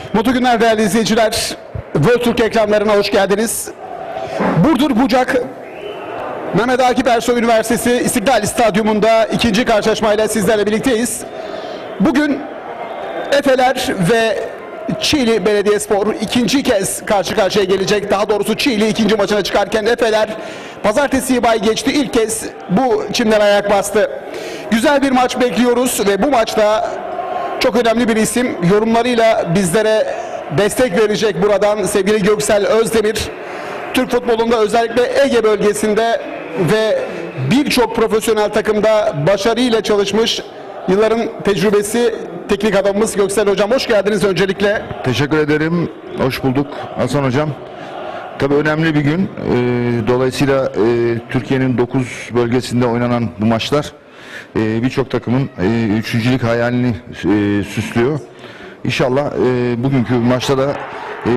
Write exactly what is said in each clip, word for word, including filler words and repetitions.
Mutlu günler değerli izleyiciler. World Türk ekranlarına hoş geldiniz. Burdur Bucak Mehmet Akif Ersoy Üniversitesi İstiklal Stadyumunda ikinci karşılaşmayla sizlerle birlikteyiz. Bugün Efeler ve Çiğli Belediyespor ikinci kez karşı karşıya gelecek. Daha doğrusu Çiğli ikinci maçına çıkarken Efeler pazartesi bay geçti. İlk kez bu çimlere ayak bastı. Güzel bir maç bekliyoruz ve bu maçta çok önemli bir isim yorumlarıyla bizlere destek verecek buradan sevgili Göksel Özdemir. Türk futbolunda özellikle Ege bölgesinde ve birçok profesyonel takımda başarıyla çalışmış yılların tecrübesi teknik adamımız Göksel Hocam. Hoş geldiniz öncelikle. Teşekkür ederim. Hoş bulduk Hasan Hocam. Tabii önemli bir gün. Ee, dolayısıyla e, Türkiye'nin dokuz bölgesinde oynanan bu maçlar e, birçok takımın e, üçüncülük hayalini e, süslüyor. İnşallah e, bugünkü maçta da e,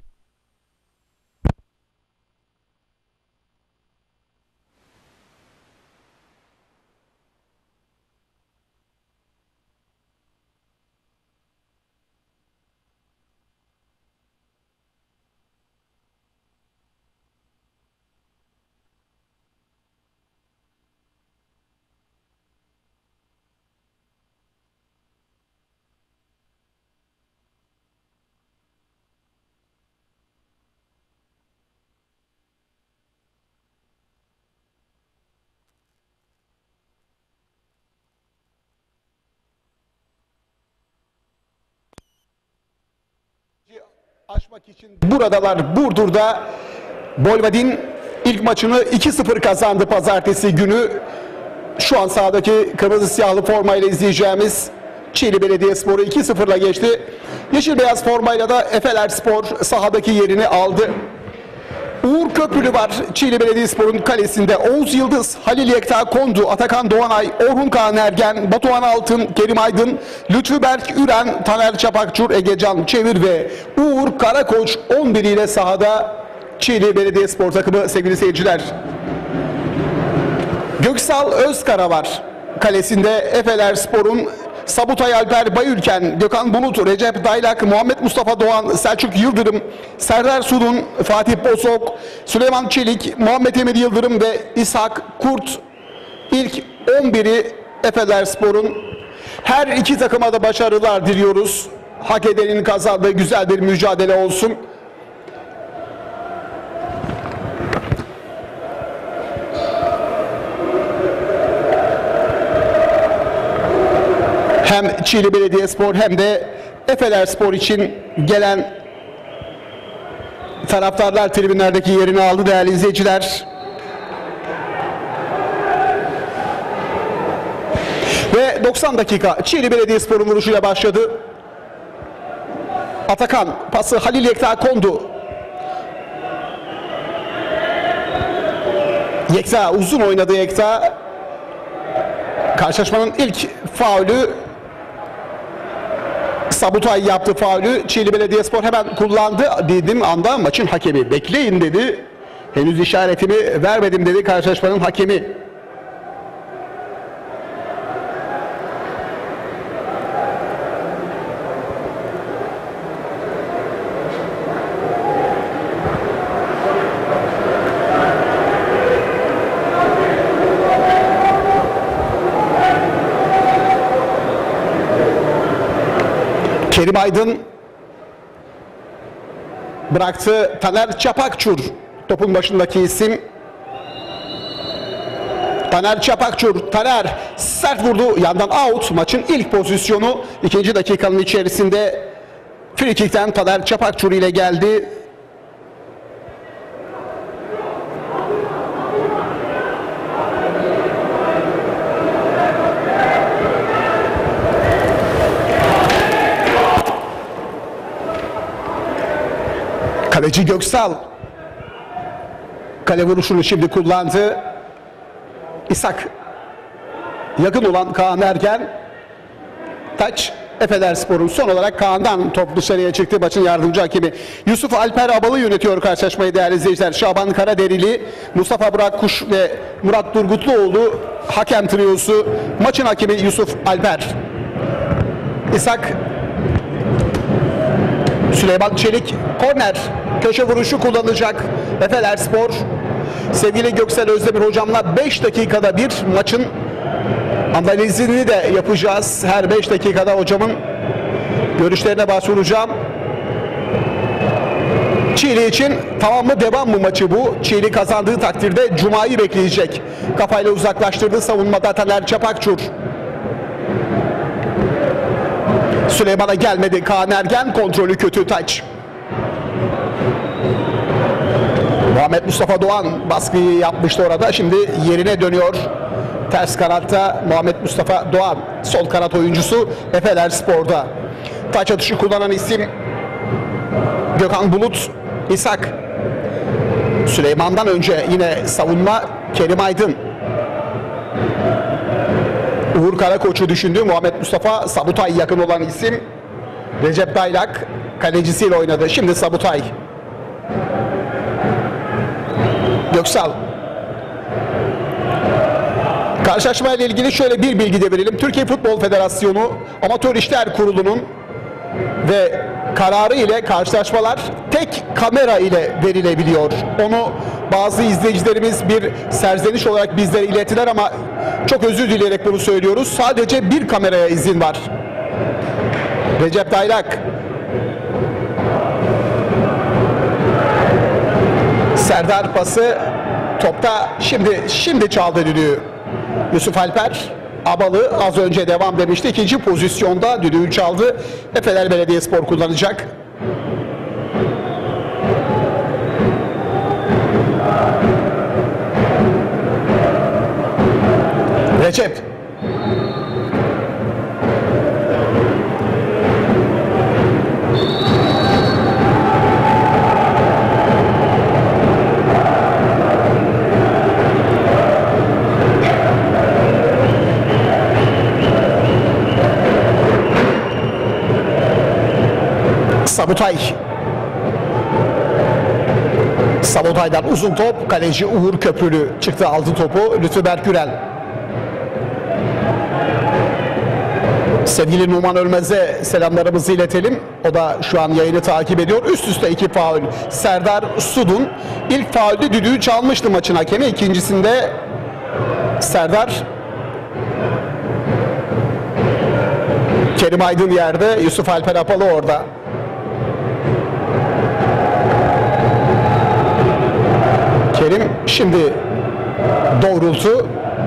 aşmak için buradalar. Burdur'da Bolvadin ilk maçını iki sıfır kazandı pazartesi günü. Şu an sahadaki kırmızı siyahlı formayla izleyeceğimiz Çiğli Belediyespor'u iki sıfırla geçti. Yeşil beyaz formayla da Efelerspor sahadaki yerini aldı. Uğur Köprülü var Çiğli Belediyespor'un kalesinde. Oğuz Yıldız, Halil Yekta Kondu, Atakan Doğanay, Orhun Kaan Ergen, Batuhan Altın, Kerim Aydın, Lütfü Berk Üren, Taner Çapakçur, Egecan Çevir ve Uğur Karakoç on bir ile sahada Çiğli Belediyespor takımı sevgili seyirciler. Göksal Özkara var kalesinde Efelerspor'un. Sabutay Alper Bayülken, Gökhan Bulut, Recep Daylak, Muhammed Mustafa Doğan, Selçuk Yıldırım, Serdar Sudun, Fatih Bozok, Süleyman Çelik, Muhammed Emir Yıldırım ve İshak Kurt ilk on biri Efelerspor'un. Her iki takıma da başarılar diliyoruz. Hak edenin kazandığı güzel bir mücadele olsun. Hem Çiğli Belediyespor hem de Efelerspor için gelen taraftarlar tribünlerdeki yerini aldı değerli izleyiciler. Ve doksan dakika Çiğli Belediyespor'un vuruşuyla başladı. Atakan pası Halil Yekta Kondu. Yekta uzun oynadı Yekta. Karşılaşmanın ilk faulü Sabutay yaptı faulü. Çiğli Belediyespor hemen kullandı dediğim anda maçın hakemi bekleyin dedi. Henüz işaretimi vermedim dedi karşılaşmanın hakemi. Kerim Aydın bıraktı. Taner Çapakçur topun başındaki isim. Taner Çapakçur. Taner sert vurdu. Yandan out. Maçın ilk pozisyonu ikinci dakikanın içerisinde free kick'ten Taner Çapakçur ile geldi. Kaleci Göksal kale vuruşunu şimdi kullandı. İshak yakın olan Kaan Ergen. Taç Efelerspor'un son olarak Kaan'dan top dışarıya çıktı. Maçın yardımcı hakemi Yusuf Alper Abalı yönetiyor karşılaşmayı değerli izleyiciler. Şaban Karaderili, Mustafa Burak Kuş ve Murat Durgutluoğlu hakem triyosu. Maçın hakemi Yusuf Alper. İshak Süleyman Çelik korner köşe vuruşu kullanacak Efelerspor. Sevgili Göksel Özdemir hocamla beş dakikada bir maçın analizini de yapacağız. Her beş dakikada hocamın görüşlerine başvuracağım. Çiğli için tamam mı devam mı maçı bu? Çiğli kazandığı takdirde Cuma'yı bekleyecek. Kafayla uzaklaştırdı savunmada Taner Çapakçur. Süleyman'a gelmedi Kaan Ergen, kontrolü kötü taç. Muhammed Mustafa Doğan baskıyı yapmıştı orada, şimdi yerine dönüyor. Ters kanatta Muhammed Mustafa Doğan, sol kanat oyuncusu Efelerspor'da. Taç atışı kullanan isim Gökhan Bulut, İshak. Süleyman'dan önce yine savunma Kerim Aydın. Uğur Karakoç'u düşündü. Muhammed Mustafa, Sabutay yakın olan isim. Recep Daylak kalecisiyle oynadı. Şimdi Sabutay. Göksal. Karşılaşma ile ilgili şöyle bir bilgi de verelim. Türkiye Futbol Federasyonu Amatör İşler Kurulu'nun ve kararı ile karşılaşmalar tek kamera ile verilebiliyor. Onu bazı izleyicilerimiz bir serzeniş olarak bizlere ilettiler ama çok özür dileyerek bunu söylüyoruz. Sadece bir kameraya izin var. Recep Daylak. Serdar pası topta şimdi şimdi çaldı düdüğü. Yusuf Alper Abalı az önce devam demişti. İkinci pozisyonda düdüğü çaldı. Efeler Belediyespor kullanacak. Recep. Sabutay. Sabutay'dan uzun top. Kaleci Uğur Köprülü çıktı, aldı topu. Lütfü Berkürel. Sevgili Numan Ölmez'e selamlarımızı iletelim. O da şu an yayını takip ediyor. Üst üste iki faul. Serdar Sudun ilk faulde düdüğü çalmıştı maçın hakemi. İkincisinde Serdar Kerim Aydın yerde. Yusuf Alper Apalı orada. Kerim şimdi doğrultu.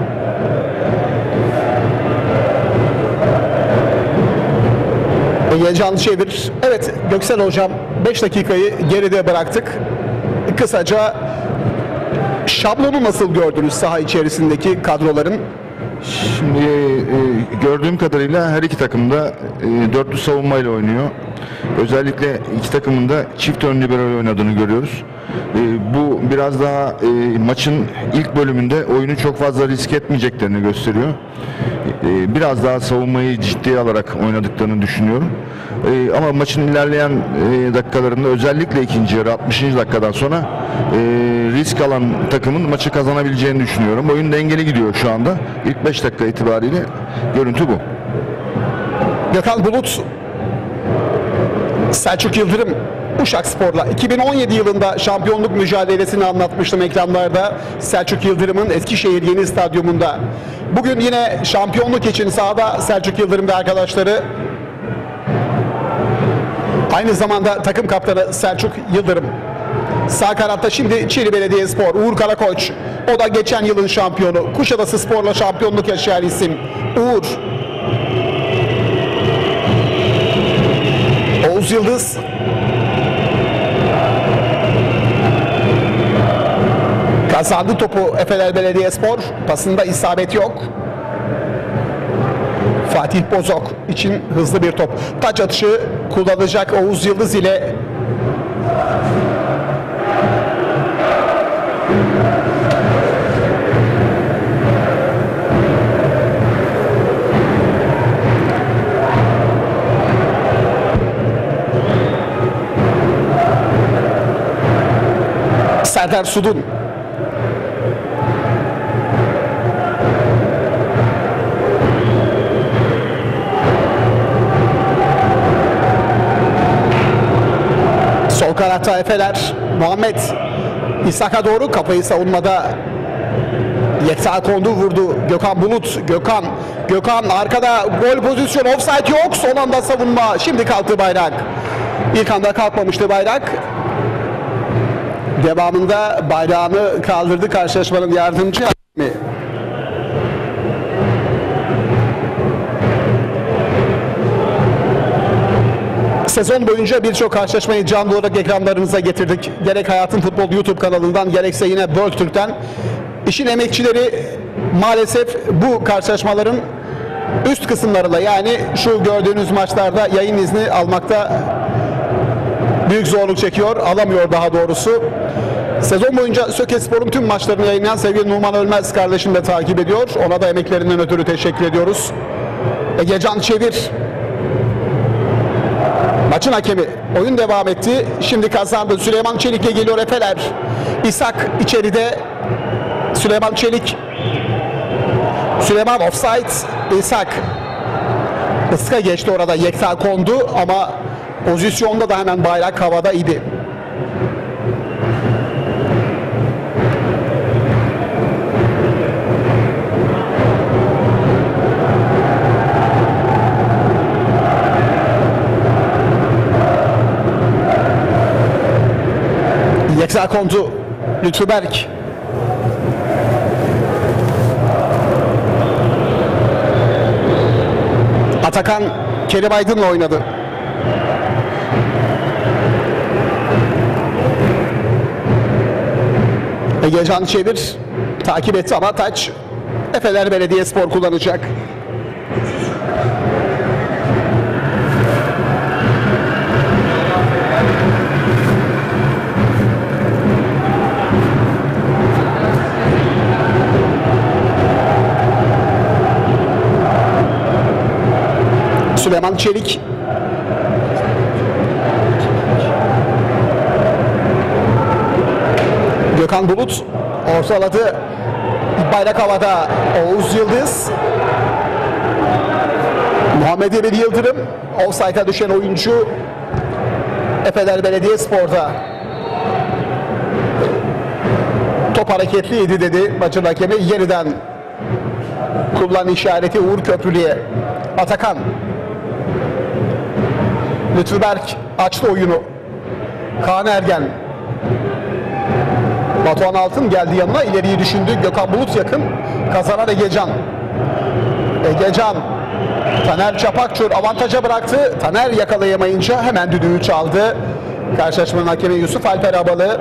Ege Can çevir. Evet Göksel hocam, beş dakikayı geride bıraktık. Kısaca şablonu nasıl gördünüz saha içerisindeki kadroların? Şimdi e, gördüğüm kadarıyla her iki takım da e, dörtlü savunmayla oynuyor. Özellikle iki takımın da çift ön liberal oynadığını görüyoruz. E, bu biraz daha e, maçın ilk bölümünde oyunu çok fazla risk etmeyeceklerini gösteriyor. E, biraz daha savunmayı ciddiye alarak oynadıklarını düşünüyorum. E, ama maçın ilerleyen e, dakikalarında, özellikle ikinci yarı altmışıncı dakikadan sonra e, risk alan takımın maçı kazanabileceğini düşünüyorum. Oyun dengeli gidiyor şu anda. İlk beş dakika itibariyle görüntü bu. Gökhan Bulut, Selçuk Yıldırım Uşakspor'la iki bin on yedi yılında şampiyonluk mücadelesini anlatmıştım ekranlarda. Selçuk Yıldırım'ın Eskişehir Yeni Stadyumunda. Bugün yine şampiyonluk için sahada Selçuk Yıldırım ve arkadaşları. Aynı zamanda takım kaptanı Selçuk Yıldırım. Sağ kanatta şimdi Çiğli Belediyespor, Uğur Karakoç. O da geçen yılın şampiyonu. Kuşadası Spor'la şampiyonluk yaşayan isim Uğur. Oğuz Yıldız. Kazandı topu Efeler Belediyespor. Pasında isabet yok. Fatih Bozok için hızlı bir top. Taç atışı kullanacak Oğuz Yıldız ile. Serdar Sudun. Sol kanatta Efeler. Muhammed İshak'a doğru, kafayı savunmada Yekta Kondu vurdu. Gökhan Bulut. Gökhan. Gökhan arkada, gol pozisyonu, offside yok. Son anda savunma. Şimdi kalktı bayrak. İlk anda kalkmamıştı bayrak. Devamında bayrağını kaldırdı karşılaşmanın yardımcı hakemi. Sezon boyunca birçok karşılaşmayı canlı olarak ekranlarınıza getirdik. Gerek Hayatın Futbol YouTube kanalından, gerekse yine World Türk'ten. İşin emekçileri maalesef bu karşılaşmaların üst kısımlarıyla, yani şu gördüğünüz maçlarda yayın izni almakta büyük zorluk çekiyor, alamıyor daha doğrusu. Sezon boyunca Sökespor'un tüm maçlarını yayınlayan sevgili Numan Ölmez kardeşim de takip ediyor. Ona da emeklerinden ötürü teşekkür ediyoruz. Egecan Çevir maçın hakemi. Oyun devam etti. Şimdi kazandı. Süleyman Çelik'le geliyor Efeler. İshak içeride. Süleyman Çelik. Süleyman offside. İshak. Iska geçti orada. Yekta Kondu ama pozisyonda da hemen bayrak havada idi. Yekta Kondu. Lütfü Berk. Atakan Kerim Aydın'la oynadı. Egecan Çevir takip etti ama taç Efeler Belediyespor kullanacak. Süleyman Çelik. Gökhan Bulut ortaladı. Bayrak havada. Oğuz Yıldız. Muhammed Emir Yıldırım. Offside'a düşen oyuncu Efeler Belediyespor'da. Top hareketliydi dedi maçın hakemi. Yeniden kullan işareti Uğur Köprülü'ye. Atakan. Lütfü Berk açtı oyunu. Kaan Ergen. Batuhan Altın geldi yanına, ileriyi düşündü. Gökhan Bulut yakın. Kazanan Egecan. Egecan. Taner Çapakçur avantaja bıraktı. Taner yakalayamayınca hemen düdüğü çaldı. Karşılaşmanın hakemi Yusuf Alper Abalı.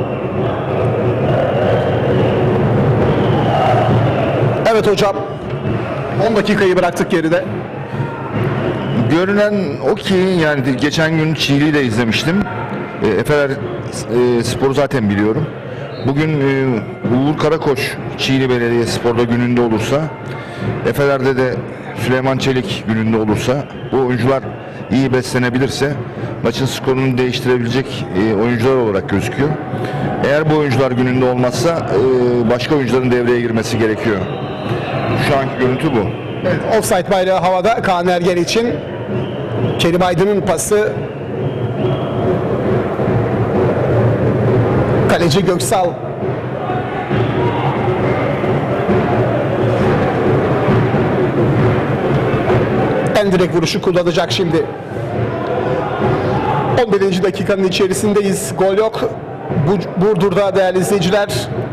Evet hocam. on dakikayı bıraktık geride. Görünen o ki, yani geçen gün Çiğli'yi de izlemiştim. E, Efeler e, Spor'u zaten biliyorum. Bugün e, Uğur Karakoç Çiğli Belediyespor'da gününde olursa, Efeler'de de Süleyman Çelik gününde olursa, bu oyuncular iyi beslenebilirse maçın skorunu değiştirebilecek e, oyuncular olarak gözüküyor. Eğer bu oyuncular gününde olmazsa e, başka oyuncuların devreye girmesi gerekiyor. Şu anki görüntü bu. Evet, offside bayrağı havada Kaan Ergen için. Kerim Aydın'ın pası. Kaleci Göksal. En direkt vuruşu kullanacak şimdi. on birinci dakikanın içerisindeyiz. Gol yok. Bu, Burdur'da değerli izleyiciler.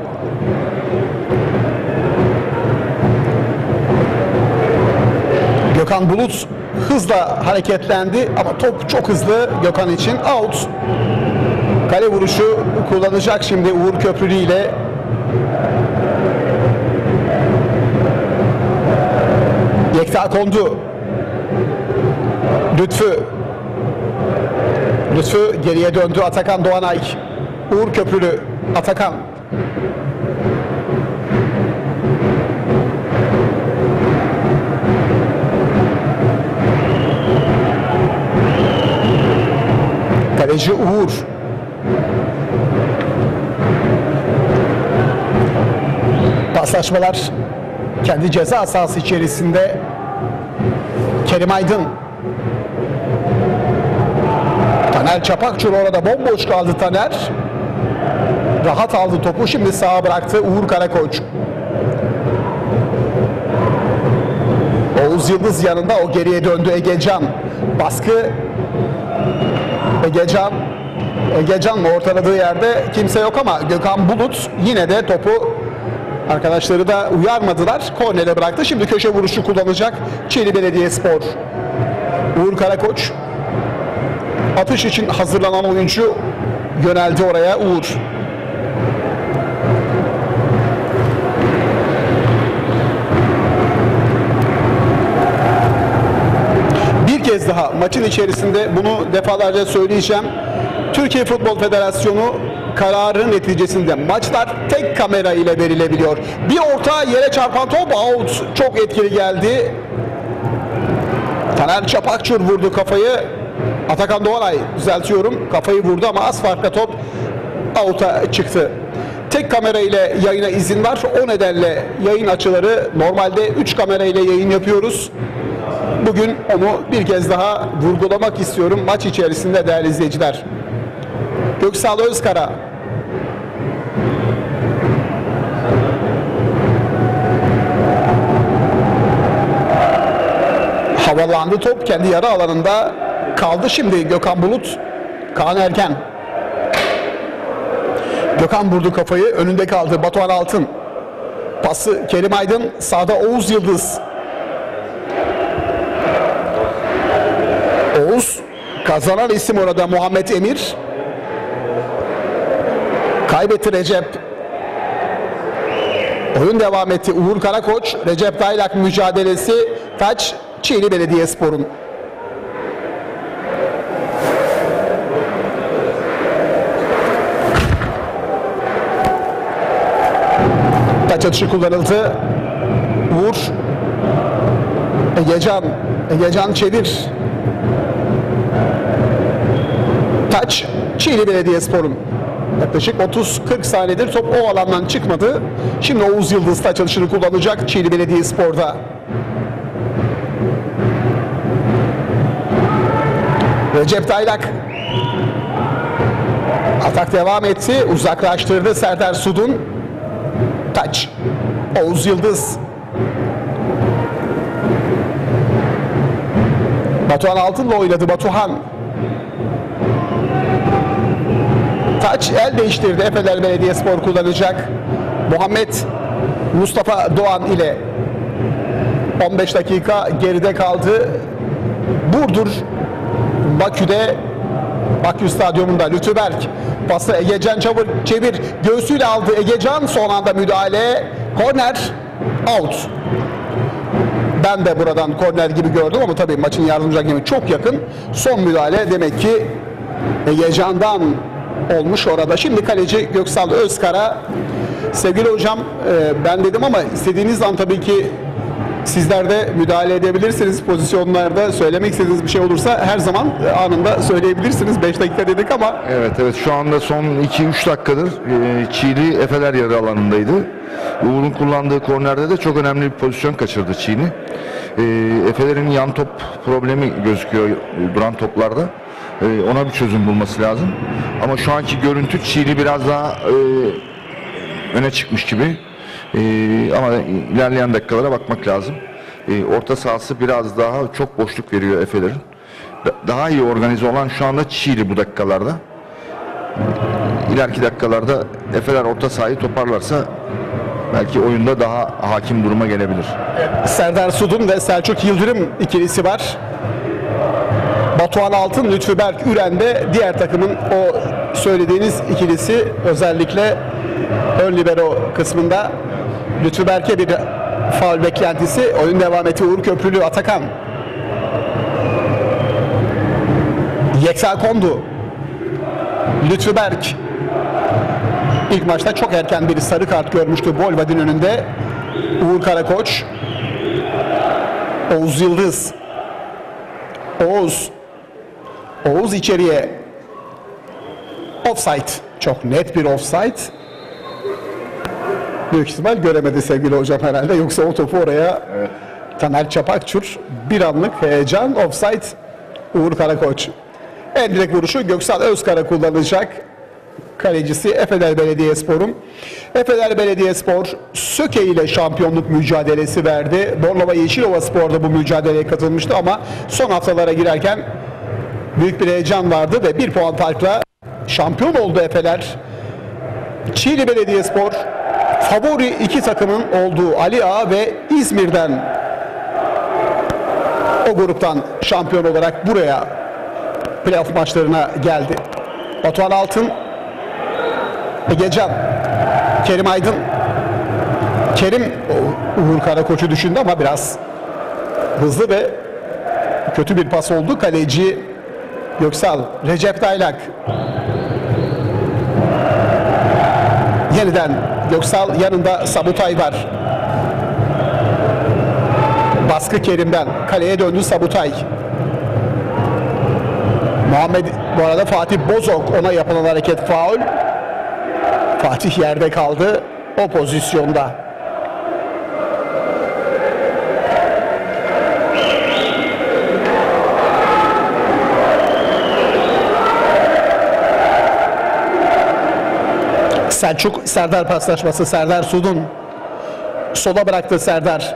Gökhan Bulut hızla hareketlendi ama top çok hızlı Gökhan için. Out. Kale vuruşu kullanacak şimdi Uğur Köprülü ile. Yekta Kondu. Lütfü. Lütfü geriye döndü. Atakan Doğanay. Uğur Köprülü. Atakan. Kaleci Uğur. Paslaşmalar kendi ceza sahası içerisinde. Kerim Aydın. Taner Çapakçur orada bomboş kaldı Taner. Rahat aldı topu, şimdi sağa bıraktı Uğur Karakoç. Oğuz Yıldız yanında, o geriye döndü Egecan. Baskı Egecan. Egecan'la ortaladığı yerde kimse yok ama Gökhan Bulut yine de topu, arkadaşları da uyarmadılar. Kornere bıraktı. Şimdi köşe vuruşu kullanacak Çiğli Belediyespor. Uğur Karakoç. Atış için hazırlanan oyuncu yöneldi oraya. Uğur. Bir kez daha maçın içerisinde bunu defalarca söyleyeceğim. Türkiye Futbol Federasyonu kararı neticesinde maçlar tek kamera ile verilebiliyor. Bir orta, yere çarpan top out. Çok etkili geldi. Taner Çapakçur vurdu kafayı. Atakan Doğanay, düzeltiyorum, kafayı vurdu ama az farkla top out'a çıktı. Tek kamera ile yayına izin var. O nedenle yayın açıları, normalde üç kamera ile yayın yapıyoruz. Bugün onu bir kez daha vurgulamak istiyorum maç içerisinde değerli izleyiciler. Göksal Özkara. Havalandı top, kendi yarı alanında kaldı. Şimdi Gökhan Bulut, Kaan Erken. Gökhan vurdu kafayı, önünde kaldı Batuhan Altın. Pası Kerim Aydın, sağda Oğuz Yıldız. Oğuz, kazanan isim orada Muhammed Emir. Kaybetti Recep. Oyun devam etti. Uğur Karakoç, Recep Daylak mücadelesi. Taç Çiğli Belediyespor'un. Taç atışı kullanıldı. Uğur. Egecan. Egecan çevir. Taç Çiğli Belediyespor'un. Yaklaşık otuz kırk saniyedir top o alandan çıkmadı. Şimdi Oğuz Yıldız taç atışını kullanacak Çiğli Belediyespor'da. Recep Daylak. Atak devam etti. Uzaklaştırdı Serdar Sudun. Taç. Oğuz Yıldız. Batuhan Altın'la oynadı Batuhan. Taç el değiştirdi. Efeler Belediyespor kullanacak. Muhammed Mustafa Doğan ile on beş dakika geride kaldı. Burdur Bakü'de, Bakü Stadyumunda Lütfüberk pası Egecan çevir, çevir göğsüyle aldı Egecan, son anda müdahale, korner, out. Ben de buradan korner gibi gördüm ama tabii maçın yardımcı hakemi çok yakın. Son müdahale demek ki Egecan'dan olmuş orada. Şimdi kaleci Göksal Özkara. Sevgili hocam, ben dedim ama istediğiniz an tabii ki sizler de müdahale edebilirsiniz pozisyonlarda. Söylemek istediğiniz bir şey olursa her zaman anında söyleyebilirsiniz. beş dakika dedik ama. Evet evet, şu anda son iki üç dakikadır e, Çiğli Efeler yarı alanındaydı. Uğur'un kullandığı kornerde de çok önemli bir pozisyon kaçırdı Çiğli. E, Efeler'in yan top problemi gözüküyor e, duran toplarda. E, ona bir çözüm bulması lazım. Ama şu anki görüntü Çiğli biraz daha e, öne çıkmış gibi. Ee, ama ilerleyen dakikalara bakmak lazım. Ee, orta sahası biraz daha çok boşluk veriyor Efe'lerin. Da, daha iyi organize olan şu anda Çiğli bu dakikalarda. İleriki dakikalarda Efe'ler orta sahayı toparlarsa belki oyunda daha hakim duruma gelebilir. Serdar Sudun ve Selçuk Yıldırım ikilisi var. Batuhan Altın, Lütfüberk Üren'de diğer takımın o söylediğiniz ikilisi, özellikle ön libero kısmında. Lütfüberk'e bir faul beklentisi. Oyun devam etti. Uğur Köprülü, Atakan. Yeksa Kondu. Lütfüberk. İlk maçta çok erken bir sarı kart görmüştü Bolvad'in önünde. Uğur Karakoç. Oğuz Yıldız. Oğuz. Oğuz içeriye. Offside. Çok net bir offside. Büyük ihtimal göremedi sevgili hocam herhalde. Yoksa o topu oraya, evet. Taner Çapakçur bir anlık heyecan, offside. Uğur Karakoç. En direkt vuruşu Göksal Özkara kullanacak. Kalecisi Efeler Belediyespor'un. Efeler Belediyespor Söke ile şampiyonluk mücadelesi verdi. Bornova Yeşilova Spor'da bu mücadeleye katılmıştı ama son haftalara girerken büyük bir heyecan vardı ve bir puan farkla şampiyon oldu Efeler. Çiğli Belediyespor favori iki takımın olduğu Ali Ağa ve İzmir'den o gruptan şampiyon olarak buraya playoff maçlarına geldi. Batuhan Altın, Egecan, Kerim Aydın. Kerim Uğur Karakoç'u düşündü ama biraz hızlı ve kötü bir pas oldu. Kaleci Göksal, Recep Daylak. Yeniden Göksal, yanında Sabutay var. Baskı Kerim'den. Kaleye döndü Sabutay. Muhammed, bu arada Fatih Bozok, ona yapılan hareket faul. Fatih yerde kaldı o pozisyonda. Selçuk Serdar paslaşması. Serdar Sudun sola bıraktı Serdar.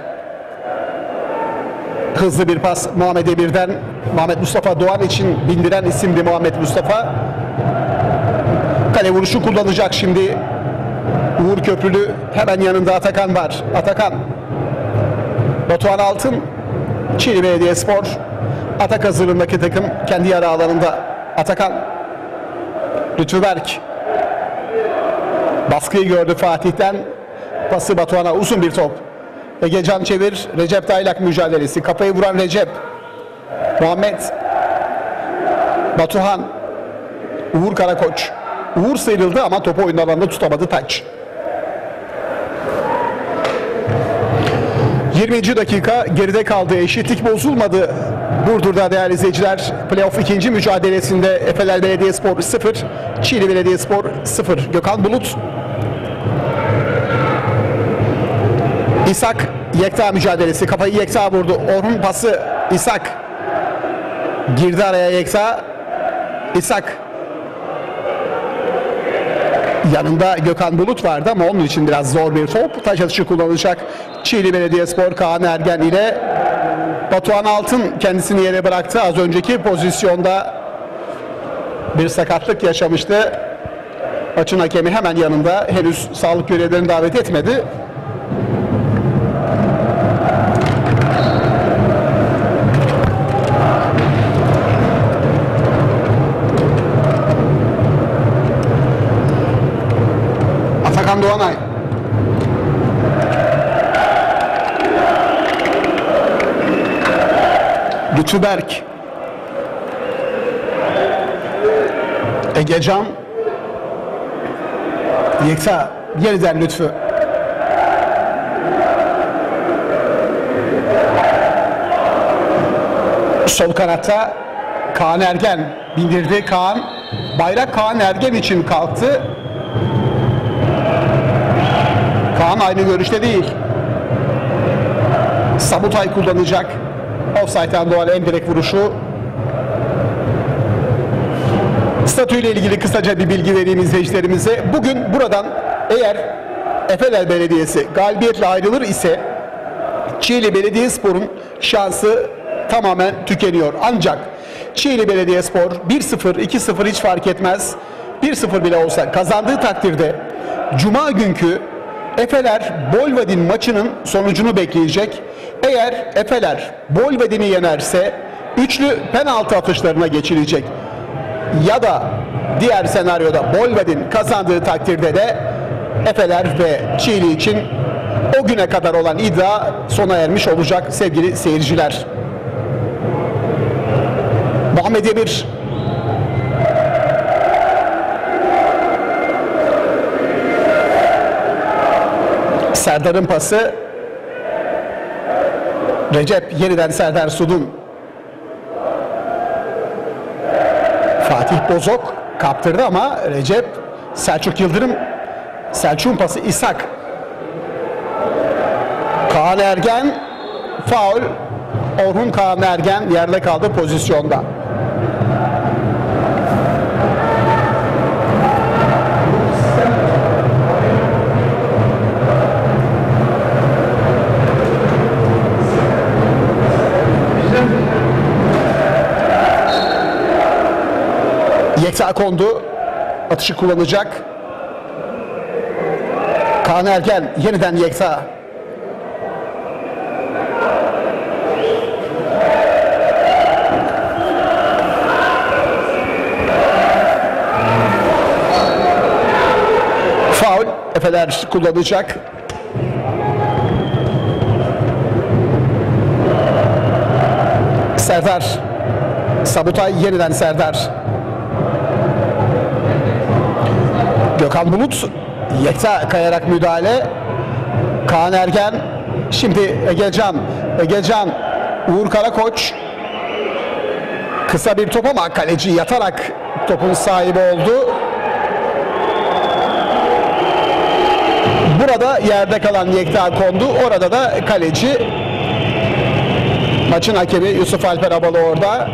Hızlı bir pas Muhammed Emir'den. Muhammed Mustafa Doğan için bindiren isimdi Muhammed Mustafa. Kale vuruşu kullanacak şimdi. Uğur Köprülü, hemen yanında Atakan var. Atakan. Batuhan Altın, Çiğli Belediyespor. Atak hazırlığındaki takım kendi yarı alanında. Atakan. Lütfü Berk. Baskıyı gördü Fatih'ten. Pası Batuhan'a, uzun bir top. Egecan çevir. Recep Daylak mücadelesi. Kafayı vuran Recep. Muhammed. Batuhan. Uğur Karakoç. Uğur sıyrıldı ama topu oyun alanında tutamadı Taç. yirminci dakika geride kaldı. Eşitlik bozulmadı Burdur'da değerli izleyiciler. Playoff ikinci mücadelesinde Efeler Belediyespor sıfır, Çiğli Belediyespor sıfır. Gökhan Bulut. İshak Yekta mücadelesi. Kafayı Yekta vurdu. Orhun pası İshak. Girdi araya Yekta. İshak. Yanında Gökhan Bulut vardı ama onun için biraz zor bir top. Taç atışı kullanılacak. Çiğli Belediyespor Kaan Ergen ile Batuhan Altın kendisini yere bıraktı. Az önceki pozisyonda bir sakatlık yaşamıştı. Maçın hakemi hemen yanında. Henüz sağlık görevlilerini davet etmedi. Atakan Doğanay. Lütfü Berk. Egecan. Yekta. Yeniden Lütfü. Sol kanatta Kaan Ergen bindirdi. Kaan. Bayrak Kaan Ergen için kalktı. Kaan aynı görüşte değil. Sabutay kullanacak. Offside'den doğan en direkt vuruşu. Statüyle ilgili kısaca bir bilgi vereyim izleyicilerimize. Bugün buradan eğer Efeler Belediyesi galibiyetle ayrılır ise Çiğli Belediyespor'un şansı tamamen tükeniyor. Ancak Çiğli Belediyespor bir sıfır, iki sıfır hiç fark etmez. bir sıfır bile olsa kazandığı takdirde Cuma günkü Efeler Bolvadin maçının sonucunu bekleyecek. Eğer Efeler Bolvadin'i yenerse üçlü penaltı atışlarına geçilecek. Ya da diğer senaryoda Bolvadin kazandığı takdirde de Efeler ve Çiğli için o güne kadar olan iddia sona ermiş olacak sevgili seyirciler. Muhammed Emir. Serdar'ın pası. Recep yeniden Serdar Sudun. Fatih Bozok kaptırdı ama Recep, Selçuk Yıldırım. Selçuk'un pası İshak. Kaan Ergen faul. Orhun Kaan Ergen yerde kaldı pozisyonda. Yekta kondu. Atışı kullanacak. Kaan Ergen yeniden Yekta. Faul. Efeler kullanacak. Serdar. Sabutay yeniden Serdar. Gökhan Bulut. Yekta kayarak müdahale. Kaan Ergen. Şimdi Egecan. Egecan. Uğur Karakoç. Kısa bir top ama kaleci yatarak topun sahibi oldu. Burada yerde kalan Yekta kondu. Orada da kaleci. Maçın hakemi Yusuf Alper Abalı orada.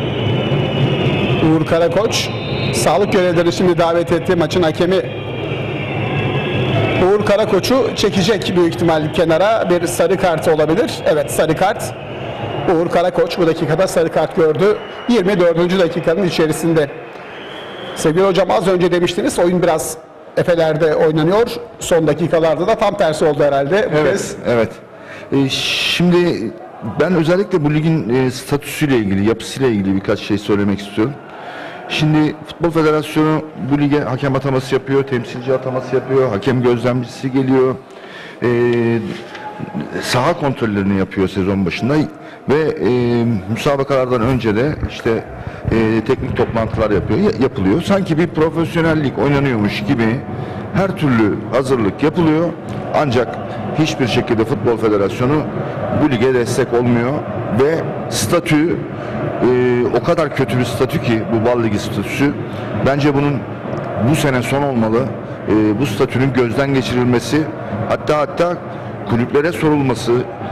Uğur Karakoç. Sağlık görevlileri şimdi davet etti. Maçın hakemi Uğur Karakoç'u çekecek büyük ihtimal kenara. Bir sarı kart olabilir. Evet, sarı kart. Uğur Karakoç bu dakikada sarı kart gördü. yirmi dördüncü dakikanın içerisinde. Sevgili hocam, az önce demiştiniz oyun biraz Efeler'de oynanıyor. Son dakikalarda da tam tersi oldu herhalde. Bu Evet, kez. evet. Ee, şimdi ben özellikle bu ligin e, statüsüyle ilgili, yapısıyla ilgili birkaç şey söylemek istiyorum. Şimdi Futbol Federasyonu bu lige hakem ataması yapıyor, temsilci ataması yapıyor, hakem gözlemcisi geliyor, e, saha kontrollerini yapıyor sezon başında ve e, müsabakalardan önce de işte e, teknik toplantılar yapıyor, yapılıyor. Sanki bir profesyonellik oynanıyormuş gibi her türlü hazırlık yapılıyor. Ancak hiçbir şekilde Futbol Federasyonu bu lige destek olmuyor ve statü e, o kadar kötü bir statü ki bu Bal Ligi statüsü. Bence bunun bu sene son olmalı. E, bu statünün gözden geçirilmesi, hatta hatta kulüplere sorulması,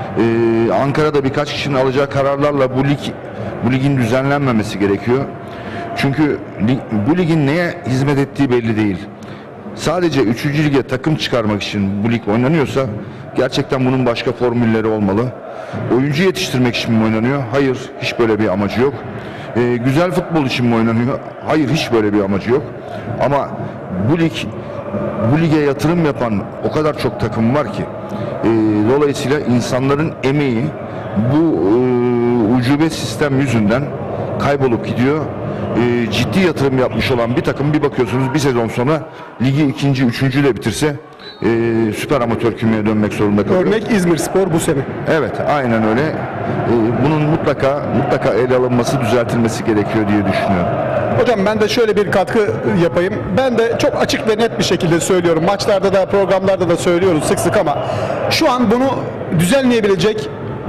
e, Ankara'da birkaç kişinin alacağı kararlarla bu lig bu ligin düzenlenmemesi gerekiyor. Çünkü bu ligin neye hizmet ettiği belli değil. Sadece üçüncü lige takım çıkarmak için bu lig oynanıyorsa gerçekten bunun başka formülleri olmalı. Oyuncu yetiştirmek için mi oynanıyor? Hayır, hiç böyle bir amacı yok. Ee, güzel futbol için mi oynanıyor? Hayır, hiç böyle bir amacı yok. Ama bu lig, bu lige yatırım yapan o kadar çok takım var ki. Ee, dolayısıyla insanların emeği bu e, ucube sistem yüzünden kaybolup gidiyor. E, ciddi yatırım yapmış olan bir takım bir bakıyorsunuz bir sezon sonra ligi ikinci, üçüncü ile bitirse e, süper amatör kümeye dönmek zorunda kalıyor. Örnek İzmirspor bu sene. Evet, aynen öyle. E, bunun mutlaka mutlaka ele alınması, düzeltilmesi gerekiyor diye düşünüyorum. Hocam ben de şöyle bir katkı yapayım. Ben de çok açık ve net bir şekilde söylüyorum. Maçlarda da programlarda da söylüyoruz sık sık ama şu an bunu düzenleyebilecek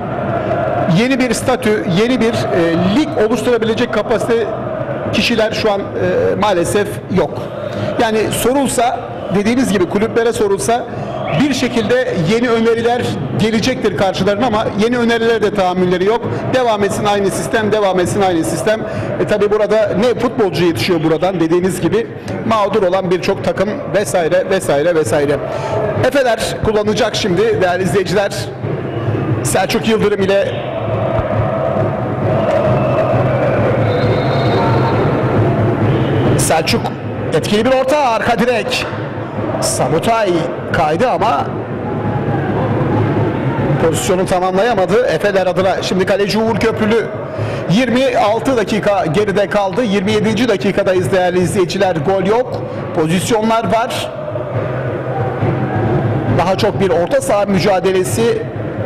yeni bir statü, yeni bir e, lig oluşturabilecek kapasite kişiler şu an e, maalesef yok. Yani sorulsa, dediğiniz gibi kulüplere sorulsa bir şekilde yeni öneriler gelecektir karşılarına ama yeni önerilere de tahammülleri yok. Devam etsin aynı sistem, devam etsin aynı sistem. E tabi burada ne futbolcu yetişiyor buradan, dediğiniz gibi mağdur olan birçok takım vesaire vesaire vesaire. Efeler kullanacak şimdi değerli izleyiciler. Selçuk Yıldırım ile Selçuk etkili bir orta, arka direk. Sabutay kaydı ama pozisyonu tamamlayamadı. Efeler adına şimdi kaleci Uğur Köprülü. yirmi altı dakika geride kaldı. yirmi yedinci dakikadayız değerli izleyiciler. Gol yok. Pozisyonlar var. Daha çok bir orta saha mücadelesi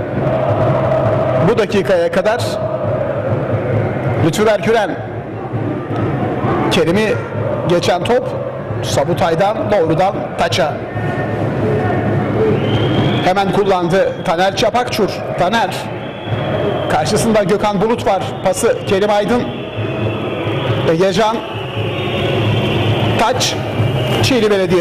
bu dakikaya kadar. Lütfü Berküren. Kerim'i geçen top Sabutay'dan doğrudan taça. Hemen kullandı Taner Çapakçur. Taner. Karşısında Gökhan Bulut var. Pası Kerim Aydın. Egecan. Taç. Çiğli Belediye.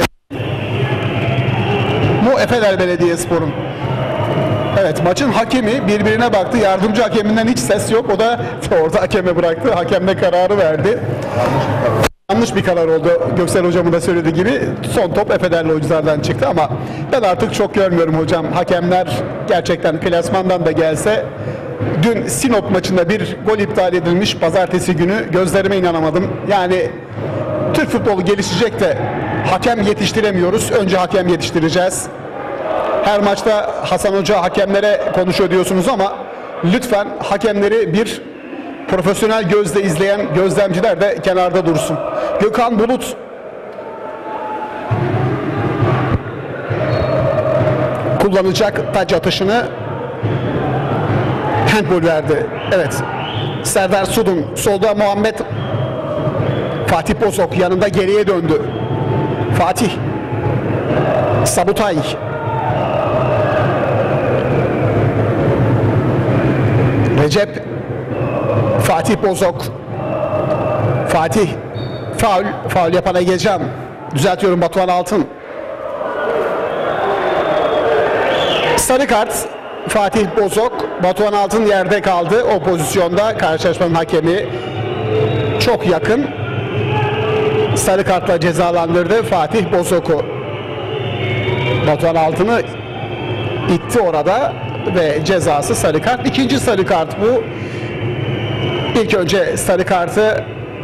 Bu Efeler Belediyespor'un. Evet, maçın hakemi birbirine baktı. Yardımcı hakeminden hiç ses yok. O da orada hakeme bıraktı. Hakem de kararı verdi. Yanlış bir karar oldu. Göksel hocamın da söylediği gibi son top Efelerli oyunculardan çıktı ama ben artık çok görmüyorum hocam. Hakemler gerçekten klasmandan da gelse, dün Sinop maçında bir gol iptal edilmiş pazartesi günü, gözlerime inanamadım. Yani Türk futbolu gelişecek de hakem yetiştiremiyoruz. Önce hakem yetiştireceğiz. Her maçta Hasan Hoca hakemlere konuşuyor diyorsunuz ama lütfen hakemleri bir profesyonel gözle izleyen gözlemciler de kenarda dursun. Gökhan Bulut kullanacak taç atışını, handball verdi. Evet. Serdar Sudun solda, Muhammed Fatih Bozok yanında geriye döndü. Fatih Sabutay Recep Fatih Bozok Fatih faul faul yapan Egecan, düzeltiyorum, Batuhan Altın. Sarı kart Fatih Bozok, Batuhan Altın yerde kaldı o pozisyonda. Karşılaşmanın hakemi çok yakın sarı kartla cezalandırdı Fatih Bozok'u. Batuhan Altın'ı itti orada ve cezası sarı kart. İkinci sarı kart bu. İlk önce sarı kartı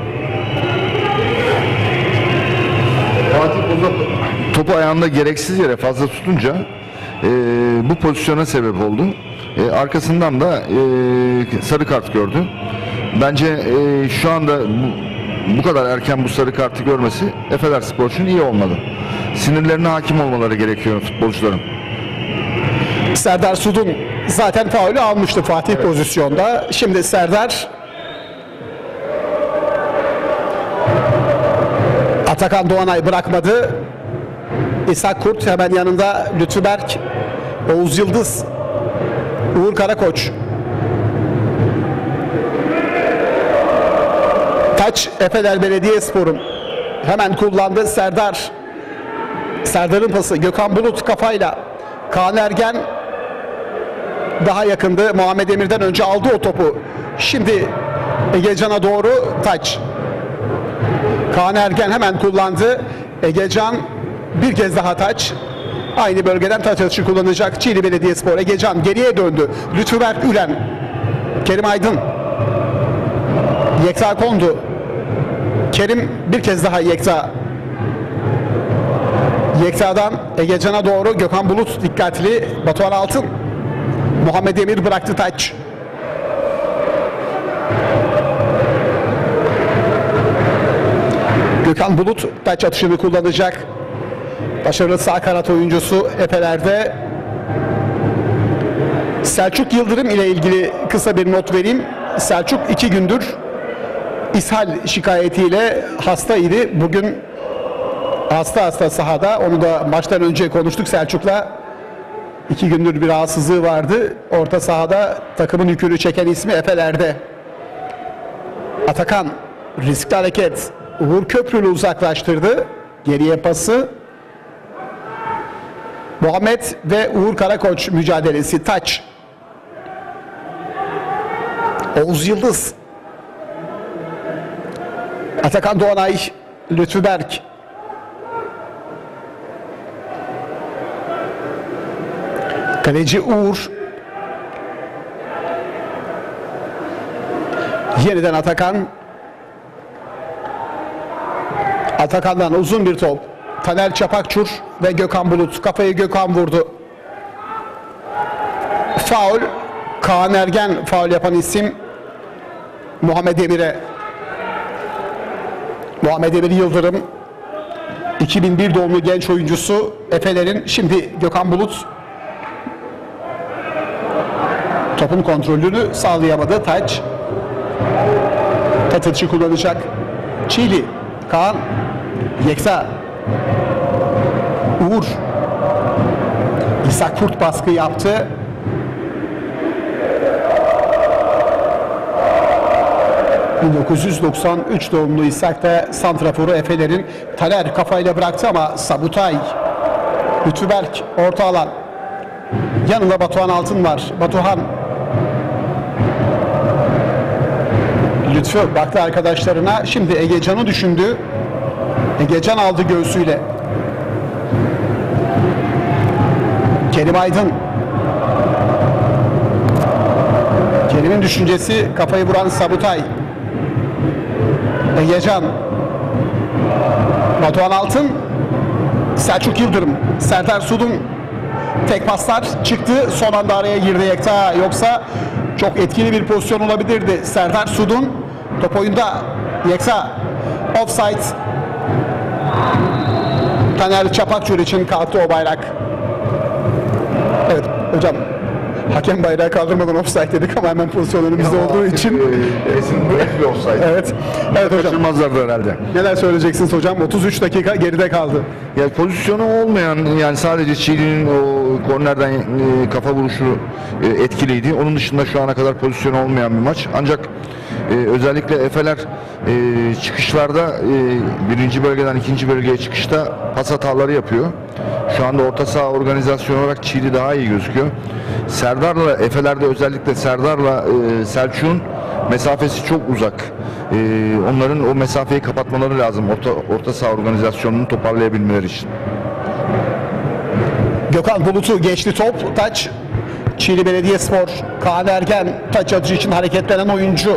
Fatih Bozok topu ayağında gereksiz yere fazla tutunca e, bu pozisyona sebep oldu. E, arkasından da e, sarı kart gördü. Bence e, şu anda bu, bu kadar erken bu sarı kartı görmesi Efelerspor için iyi olmadı. Sinirlerine hakim olmaları gerekiyor futbolcuların. Serdar Sudun zaten faulü almıştı Fatih evet. pozisyonda. Şimdi Serdar Atakan Doğanay bırakmadı. İshak Kurt hemen yanında, Lütfü Berk, Oğuz Yıldız, Uğur Karakoç. Taç Efeler Belediyespor'un hemen kullandı. Serdar Serdar'ın pası, Gökhan Bulut kafayla, Kaan Ergen daha yakındı. Muhammed Emir'den önce aldı o topu. Şimdi Egecan'a doğru taç. Kaan Ergen hemen kullandı. Egecan bir kez daha taç. Aynı bölgeden taç atışı kullanacak Çiğli Belediyespor. Egecan geriye döndü. Lütfü Berk Ülen. Kerim Aydın. Yekta Kondu. Kerim bir kez daha Yekta. Yekta'dan Egecan'a doğru Gökhan Bulut dikkatli. Batuhan Altın. Muhammed Emir bıraktı taç. Gökhan Bulut taç atışını kullanacak. Başarılı sağ kanat oyuncusu Efeler'de. Selçuk Yıldırım ile ilgili kısa bir not vereyim. Selçuk iki gündür ishal şikayetiyle hastaydı. Bugün hasta hasta sahada. Onu da maçtan önce konuştuk Selçuk'la. İki gündür bir rahatsızlığı vardı. Orta sahada takımın yükünü çeken ismi Efeler'de. Atakan riskli hareket. Uğur Köprülü uzaklaştırdı. Geriye pası. Muhammed ve Uğur Karakoç mücadelesi. Taç. Oğuz Yıldız. Atakan Doğanay. Lütfü Berk. Kaleci Uğur. Yeniden Atakan. Atakan'dan uzun bir top. Taner Çapakçur ve Gökhan Bulut. Kafayı Gökhan vurdu. Faul. Kaan Ergen faul yapan isim Muhammed Emir'e. Muhammed Emir Yıldırım iki bin bir doğumlu genç oyuncusu Efeler'in. Şimdi Gökhan Bulut topun kontrolünü sağlayamadı. Taç. Tatıcı kullanacak. Çiğli. Kaan. Yekta. Uğur. İshak Kurt baskı yaptı. bin dokuz yüz doksan üç doğumlu İshak da santraforu Efeler'in. Taner kafayla bıraktı ama Sabutay. Lütfü Berk orta alan. Yanında Batuhan Altın var. Batuhan. Lütfü baktı arkadaşlarına. Şimdi Egecan'ı düşündü. Egecan aldı göğsüyle. Kerim Aydın. Kerim'in düşüncesi, kafayı vuran Sabutay. Egecan. Batuhan Altın, Selçuk Yıldırım, Serdar Sudun tek paslar çıktı. Son anda araya girdi Yekta. Yoksa çok etkili bir pozisyon olabilirdi. Serdar Sudun top oyunda. Yekta offside. Taner Çapakçur için kalktı o bayrak. Evet hocam, hakem bayrağı kaldırmadan offside dedik ama hemen pozisyon önümüzde olduğu için. Kesin net bir olsaydı. Evet. Evet hocam. Kaçırmazlardı herhalde. Neler söyleyeceksiniz hocam? otuz üç dakika geride kaldı. Yani pozisyonu olmayan, yani sadece Çiğli'nin o kornerden e, kafa vuruşu e, etkiliydi. Onun dışında şu ana kadar pozisyonu olmayan bir maç. Ancak e, özellikle Efeler e, çıkışlarda e, birinci bölgeden ikinci bölgeye çıkışta pas hataları yapıyor. Şu anda orta saha organizasyonu olarak Çiğli daha iyi gözüküyor. Serdar'la Efeler'de, özellikle Serdar'la e, Selçuk'un mesafesi çok uzak. Ee, onların o mesafeyi kapatmaları lazım orta, orta saha organizasyonunu toparlayabilmeleri için. Gökhan Bulut'u geçti top. Taç. Çiğli Belediyespor. Kaan Ergen taç atışı için hareketlenen oyuncu.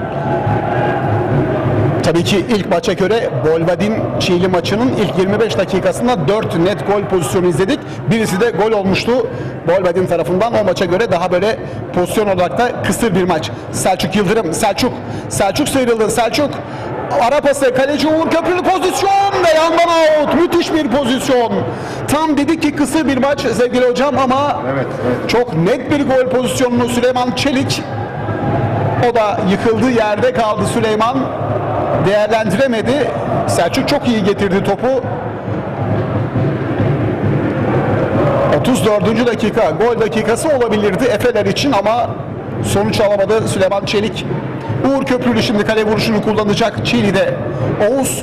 Tabii ki ilk maça göre Bolvadin Çiğli maçının ilk yirmi beş dakikasında dört net gol pozisyonu izledik. Birisi de gol olmuştu Bolvadin tarafından. O maça göre daha böyle pozisyon olarak da kısır bir maç. Selçuk Yıldırım, Selçuk, Selçuk sıyrıldı. Selçuk ara pası, kaleci Uğur Köprülü pozisyon ve yandan out. Müthiş bir pozisyon. Tam dedik ki kısır bir maç sevgili hocam ama Evet, evet. çok net bir gol pozisyonunu Süleyman Çelik, o da yıkıldığı yerde kaldı Süleyman. Değerlendiremedi. Selçuk çok iyi getirdi topu. otuz dördüncü dakika gol dakikası olabilirdi Efeler için ama sonuç alamadı Süleyman Çelik. Uğur Köprülü şimdi kale vuruşunu kullanacak. Çiğli'de Oğuz.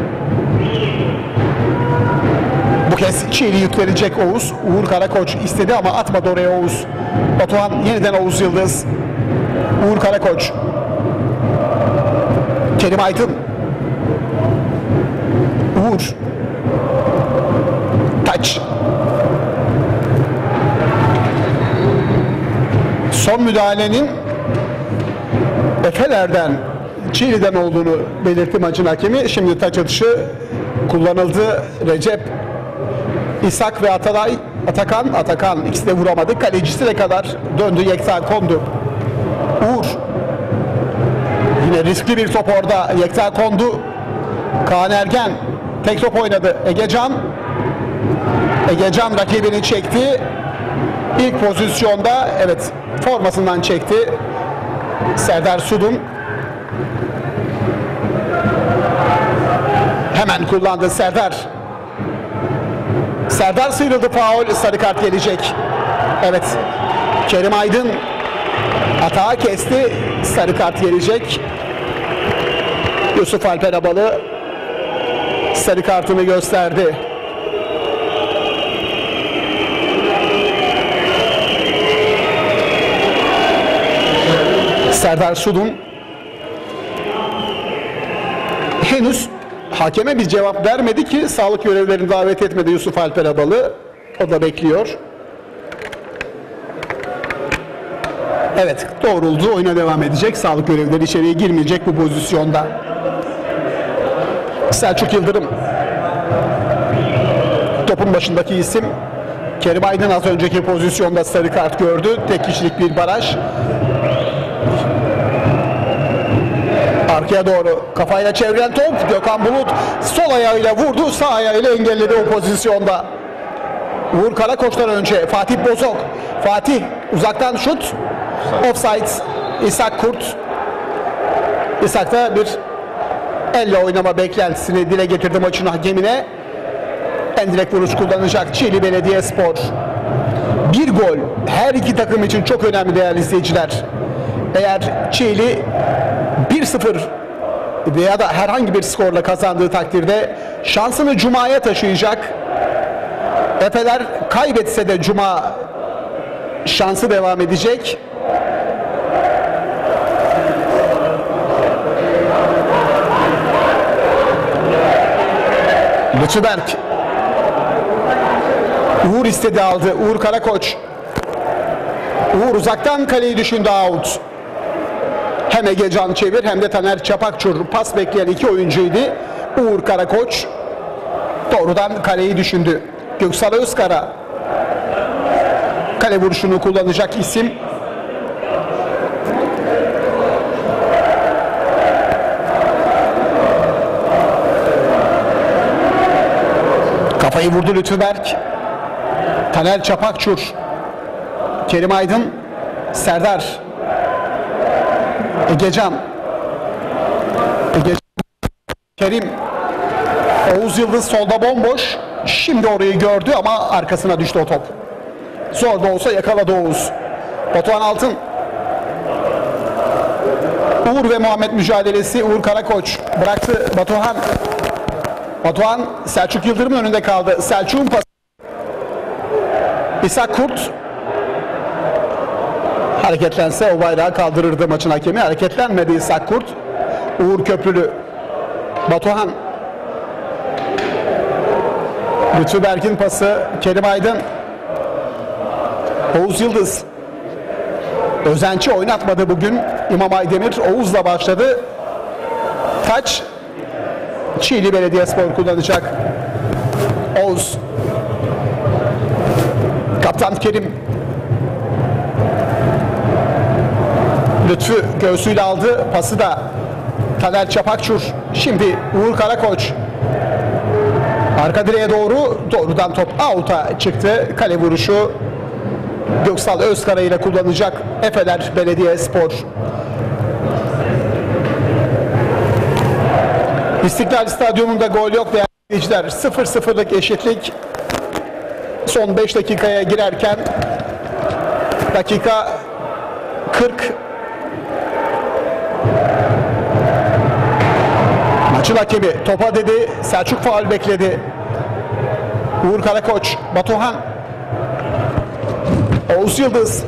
Bu kez Çiğli yüklenecek Oğuz. Uğur Karakoç istedi ama atmadı oraya Oğuz. Batuhan yeniden Oğuz Yıldız. Uğur Karakoç. Kerim Aydın. Uğur. Taç. Son müdahalenin Efeler'den, Çiğli'den olduğunu belirtti maçın hakemi. Şimdi taç atışı kullanıldı. Recep, İshak ve Atalay, Atakan, Atakan ikisi de vuramadı. Kalecisine kadar döndü, Yekta kondu. Uğur. Yine riskli bir top orada. Yekta kondu. Kaan Ergen tek top oynadı. Egecan. Egecan rakibini çekti. İlk pozisyonda evet formasından çekti. Serdar Sudun. Hemen kullandı Serdar. Serdar sıyrıldı, faul, sarı kart gelecek. Evet. Kerim Aydın hata kesti. Sarı kart gelecek. Yusuf Alper Abalı sarı kartını gösterdi. Serdar Sudun henüz hakeme bir cevap vermedi ki sağlık görevlilerini davet etmedi Yusuf Alper Abalı. O da bekliyor. Evet, doğruldu. Oyuna devam edecek. Sağlık görevlileri içeriye girmeyecek bu pozisyonda. Selçuk Yıldırım. Topun başındaki isim. Kerim Aydın az önceki pozisyonda sarı kart gördü. Tek kişilik bir baraj. Arkaya doğru kafayla çevrilen top. Gökhan Bulut sol ayağıyla vurdu. Sağ ayağıyla engelledi o pozisyonda. Uğur Karakoç'tan önce Fatih Bozok. Fatih uzaktan şut. Offside. İshak Kurt. İshak da bir elle oynama beklentisini dile getirdi maçın hakemine. En direkt vuruş kullanacak Çiğli Belediyespor. Bir gol her iki takım için çok önemli değerli izleyiciler. Eğer Çiğli bir sıfır veya da herhangi bir skorla kazandığı takdirde şansını Cuma'ya taşıyacak. Efeler kaybetse de Cuma şansı devam edecek. Lütfüberk. Uğur istedi, aldı. Uğur Karakoç. Uğur uzaktan kaleyi düşündü, out. Hem Egecan Çevir hem de Taner Çapakçur pas bekleyen iki oyuncuydu. Uğur Karakoç doğrudan kaleyi düşündü. Göksal Özkara kale vuruşunu kullanacak isim. Kafayı vurdu Lütfü Berk. Taner Çapakçur, Kerim Aydın, Serdar, Egecan, Egecan, Kerim, Oğuz Yıldız solda bomboş. Şimdi orayı gördü ama arkasına düştü o top. Zor da olsa yakaladı Oğuz. Batuhan Altın. Uğur ve Muhammed mücadelesi. Uğur Karakoç bıraktı Batuhan. Batuhan Selçuk Yıldırım'ın önünde kaldı. Selçuk'un pası. İshak Kurt hareketlense o bayrağı kaldırırdı maçın hakemi. Hareketlenmedi İshak Kurt. Uğur Köprülü. Batuhan. Lütfü Berk'in pası. Kerim Aydın. Oğuz Yıldız. Özenç'i oynatmadı bugün İmam Aydemir. Oğuz'la başladı. Taç Çiğli Belediyespor kullanacak. Oğuz. Kaptan Kerim. Lütfü göğsüyle aldı. Pası da Taner Çapakçur. Şimdi Uğur Karakoç. Arka direğe doğru doğrudan top out'a çıktı. Kale vuruşu Göksal Özkara ile kullanacak Efeler Belediyespor. İstiklal Stadyumunda gol yok değerli izleyiciler. sıfır sıfırlık eşitlik. Son beş dakikaya girerken dakika kırk. Maçın hakemi topa dedi. Selçuk faul bekledi. Uğur Karakoç, Batuhan, Oğuz Yıldız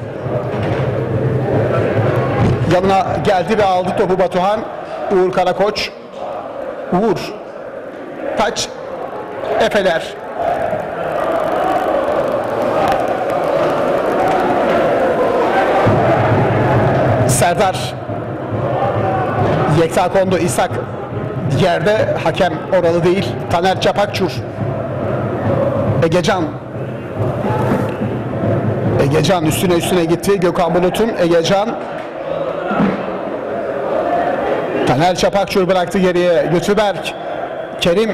yanına geldi ve aldı topu Batuhan. Uğur Karakoç, Uğur, Taç, Efeler. Serdar, Yekta Kondo, İshak yerde, hakem oralı değil. Taner Çapakçur, Egecan. Egecan üstüne üstüne gitti. Gökhan Bulut'un. Egecan. Taner Çapakçur bıraktı geriye. Lütfü Berk. Kerim.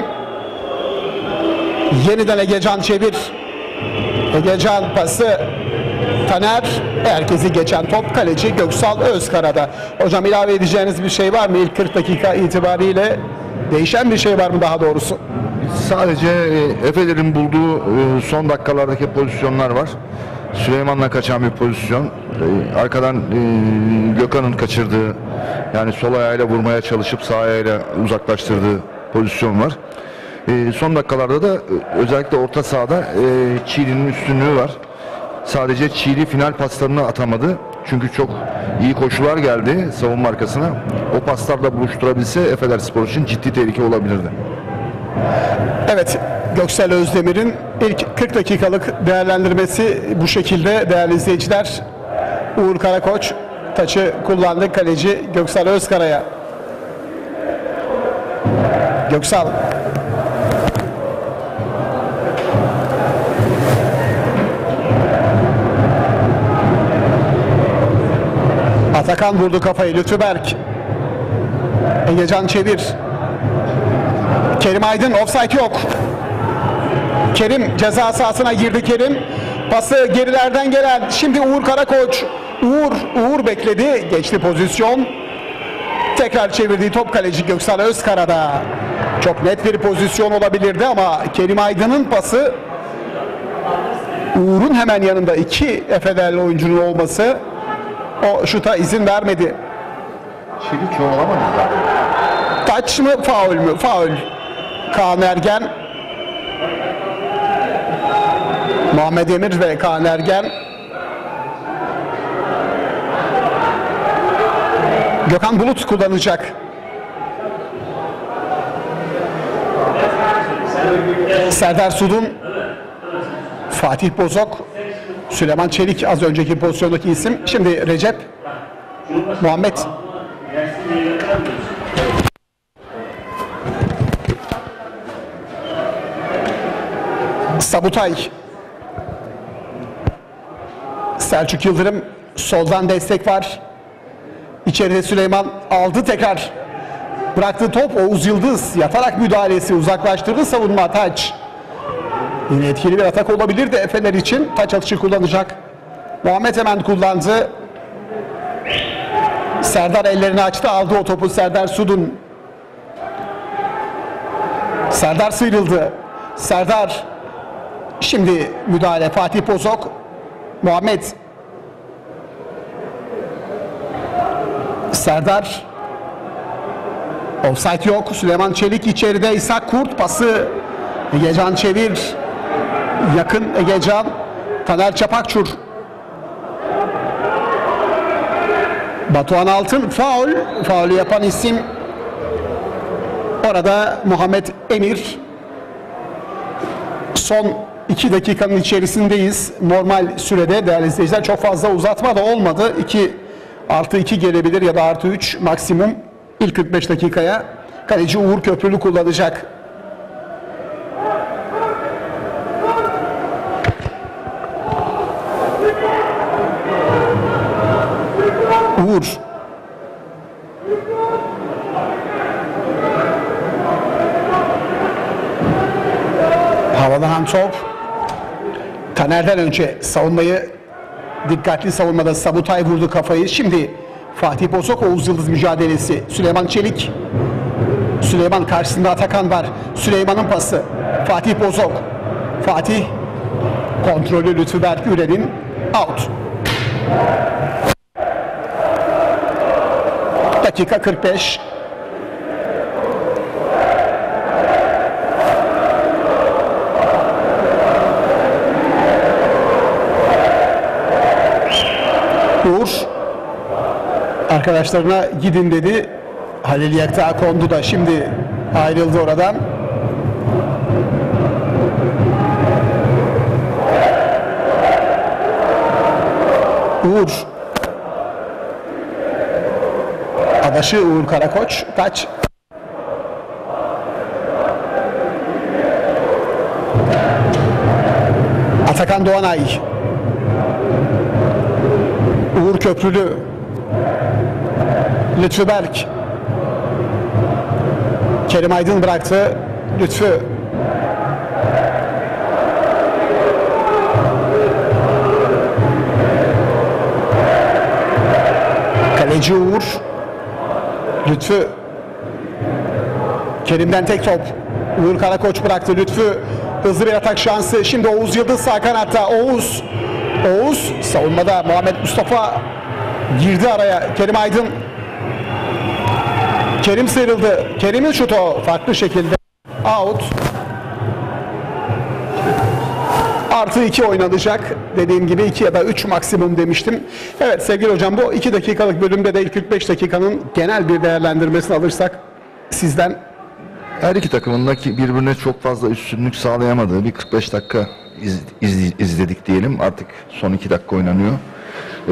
Yeniden Egecan çevir. Egecan pası. Taner. Herkesi geçen top kaleci Göksal Özkara'da. Hocam ilave edeceğiniz bir şey var mı? İlk kırk dakika itibariyle değişen bir şey var mı daha doğrusu? Sadece e, Efe'lerin bulduğu e, son dakikalardaki pozisyonlar var. Süleyman'la kaçan bir pozisyon. E, arkadan e, Gökhan'ın kaçırdığı, yani sol ayağıyla vurmaya çalışıp sağ ayağıyla uzaklaştırdığı pozisyon var. E, son dakikalarda da e, özellikle orta sahada e, Çiğli'nin üstünlüğü var. Sadece Çiğli final paslarını atamadı. Çünkü çok iyi koşular geldi savunma arkasına. O paslarla buluşturabilse Efelerspor için ciddi tehlike olabilirdi. Evet, Göksel Özdemir'in ilk kırk dakikalık değerlendirmesi bu şekilde değerli izleyiciler. Uğur Karakoç taçı kullandı kaleci Göksel Özkara'ya. Göksal. Atakan vurdu kafayı. Lütfü Berk. Egecan çevir. Kerim Aydın, offside yok. Kerim ceza sahasına girdi Kerim. Pası gerilerden gelen. Şimdi Uğur Karakoç. Uğur, Uğur bekledi. Geçti pozisyon. Tekrar çevirdiği top kaleci Göksal Özkara'da. Çok net bir pozisyon olabilirdi ama Kerim Aydın'ın pası, Uğur'un hemen yanında iki Efe'lerli oyuncunun olması o şuta izin vermedi. Çelik yoğalamadı. Taç mı, faul mü? Faul. Kaan Ergen. Muhammed Emir ve Kaan Ergen. Gökhan Bulut kullanacak. Serdar Sudun, Fatih Bozok, Süleyman Çelik az önceki pozisyondaki isim. Şimdi Recep, Muhammed. Sabutay. Selçuk Yıldırım, soldan destek var. İçeride Süleyman aldı tekrar. Bıraktığı top Oğuz Yıldız. Yatarak müdahalesi, uzaklaştırdı savunma Taç. Yine etkili bir atak olabilir de Efeler için. Taç atışı kullanacak. Muhammed hemen kullandı. Serdar ellerini açtı, aldı o topu Serdar Sudun. Serdar sıyrıldı. Serdar. Şimdi müdahale Fatih Bozok. Muhammed. Serdar. Offside yok. Süleyman Çelik içeride. İshak Kurt pası. Egecan çevir. Yakın Egecan. Taner Çapakçur. Batuhan Altın faul. Faulü yapan isim orada Muhammed Emir. Son iki dakikanın içerisindeyiz. Normal sürede değerli izleyiciler çok fazla uzatma da olmadı. iki artı iki gelebilir ya da artı üç maksimum ilk kırk beş dakikaya. Kaleci Uğur Köprülü kullanacak. Uğur. Havalanan top. Taner'den önce savunmayı dikkatli savunmada Sabutay vurdu kafayı. Şimdi Fatih Bozok Oğuz Yıldız mücadelesi. Süleyman Çelik. Süleyman karşısında Atakan var. Süleyman'ın pası. Fatih Bozok. Fatih kontrolü Lütfü Berk Ürer'in out. Dakika kırk beş. Uğur arkadaşlarına gidin dedi. Halil Yekta kondu da şimdi ayrıldı oradan. Uğur. Adaşı Uğur Karakoç. Taç. Atakan Doğanay. Uğur Köprülü. Lütfü Berk. Kerim Aydın bıraktı. Lütfü. Kaleci Uğur. Lütfü. Kerim'den tek top. Uğur Karakoç bıraktı. Lütfü. Hızlı bir atak şansı. Şimdi Oğuz Yıldız sağ kanatta. Oğuz. Oğuz. Savunmada Muhammed Mustafa girdi araya. Kerim Aydın. Kerim sıyrıldı. Kerim'in şutu farklı şekilde out. Artı iki oynanacak. Dediğim gibi iki ya da üç maksimum demiştim. Evet sevgili hocam, bu iki dakikalık bölümde de ilk kırk beş dakikanın genel bir değerlendirmesini alırsak sizden. Her iki takımın da ki birbirine çok fazla üstünlük sağlayamadığı bir kırk beş dakika iz, iz, izledik diyelim. Artık son iki dakika oynanıyor. Ee,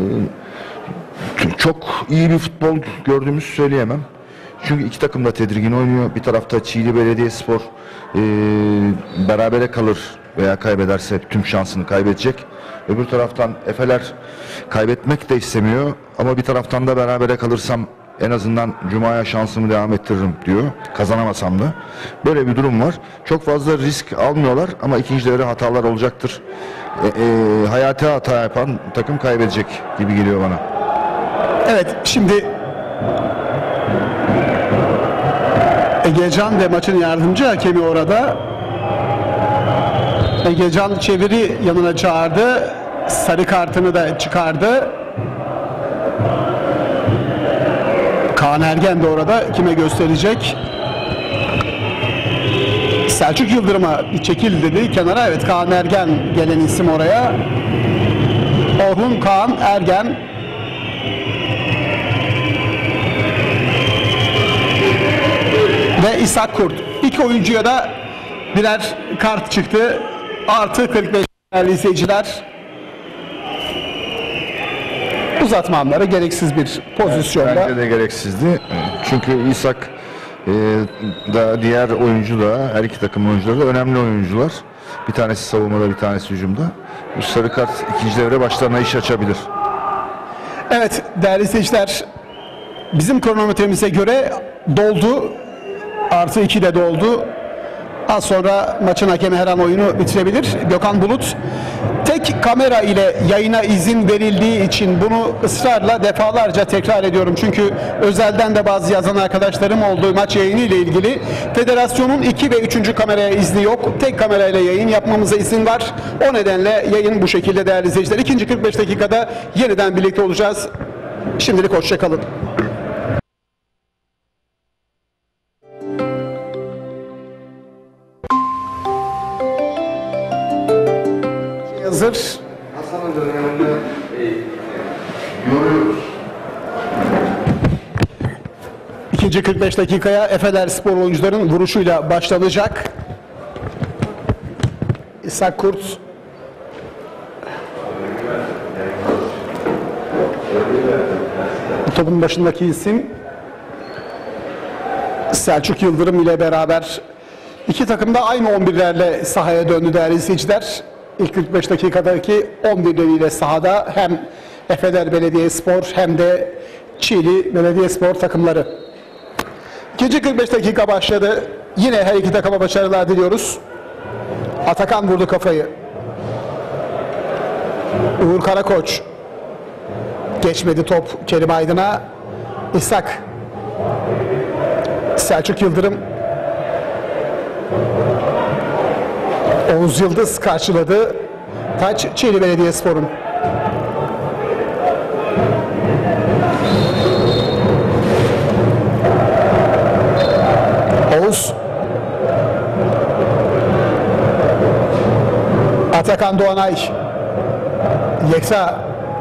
çok iyi bir futbol gördüğümüzü söyleyemem. Çünkü iki takım da tedirgin oynuyor. Bir tarafta Çiğli Belediyespor e, berabere kalır veya kaybederse tüm şansını kaybedecek. Öbür taraftan Efeler kaybetmek de istemiyor ama bir taraftan da berabere kalırsam en azından Cuma'ya şansımı devam ettiririm diyor. Kazanamasam da. Böyle bir durum var. Çok fazla risk almıyorlar ama ikinci devre hatalar olacaktır. E, e, hayati hata yapan takım kaybedecek gibi geliyor bana. Evet, şimdi Egecan ve maçın yardımcı hakemi orada. Egecan çeviri yanına çağırdı. Sarı kartını da çıkardı. Kaan Ergen de orada. Kime gösterecek? Selçuk Yıldırım'a bir çekil dedi kenara. Evet, Kaan Ergen gelen isim oraya. Orhun Kaan Ergen. Ve İshak Kurt. İki oyuncuya da birer kart çıktı. Artı kırk beş değerli izleyiciler. Uzatma anları gereksiz bir pozisyonda. Bence de gereksizdi. Çünkü İshak e, da diğer oyuncu da her iki takım oyuncuları da önemli oyuncular. Bir tanesi savunmada, bir tanesi hücumda. Bu sarı kart ikinci devre başlarına iş açabilir. Evet değerli seyirciler, bizim kronometremize göre doldu. Artı iki de doldu. Az sonra maçın hakemi her an oyunu bitirebilir. Gökhan Bulut, tek kamera ile yayına izin verildiği için bunu ısrarla defalarca tekrar ediyorum. Çünkü özelden de bazı yazan arkadaşlarım olduğu maç yayını ile ilgili. Federasyonun iki ve üçüncü kameraya izni yok. Tek kamerayla yayın yapmamıza izin var. O nedenle yayın bu şekilde değerli izleyiciler. İkinci kırk beş dakikada yeniden birlikte olacağız. Şimdilik hoşça kalın. Hazır. Hasan'ın döneminde yoruyoruz. İkinci kırk beş dakikaya Efeler Spor oyuncuların vuruşuyla başlanacak. İshak Kurt topun başındaki isim. Selçuk Yıldırım ile beraber iki takım da aynı on birlerle sahaya döndü değerli izleyiciler. İlk kırk beş dakikadaki on birleriyle sahada hem Efeler Belediyespor hem de Çiğli Belediyespor takımları. İkinci kırk beş dakika başladı. Yine her iki takıma başarılar diliyoruz. Atakan vurdu kafayı. Uğur Karakoç. Geçmedi top Kerim Aydın'a. İshak. Selçuk Yıldırım. Oğuz Yıldız karşıladı. Taç Çiğli Belediyespor'un. Oğuz. Atakan Doğanay. Yekta.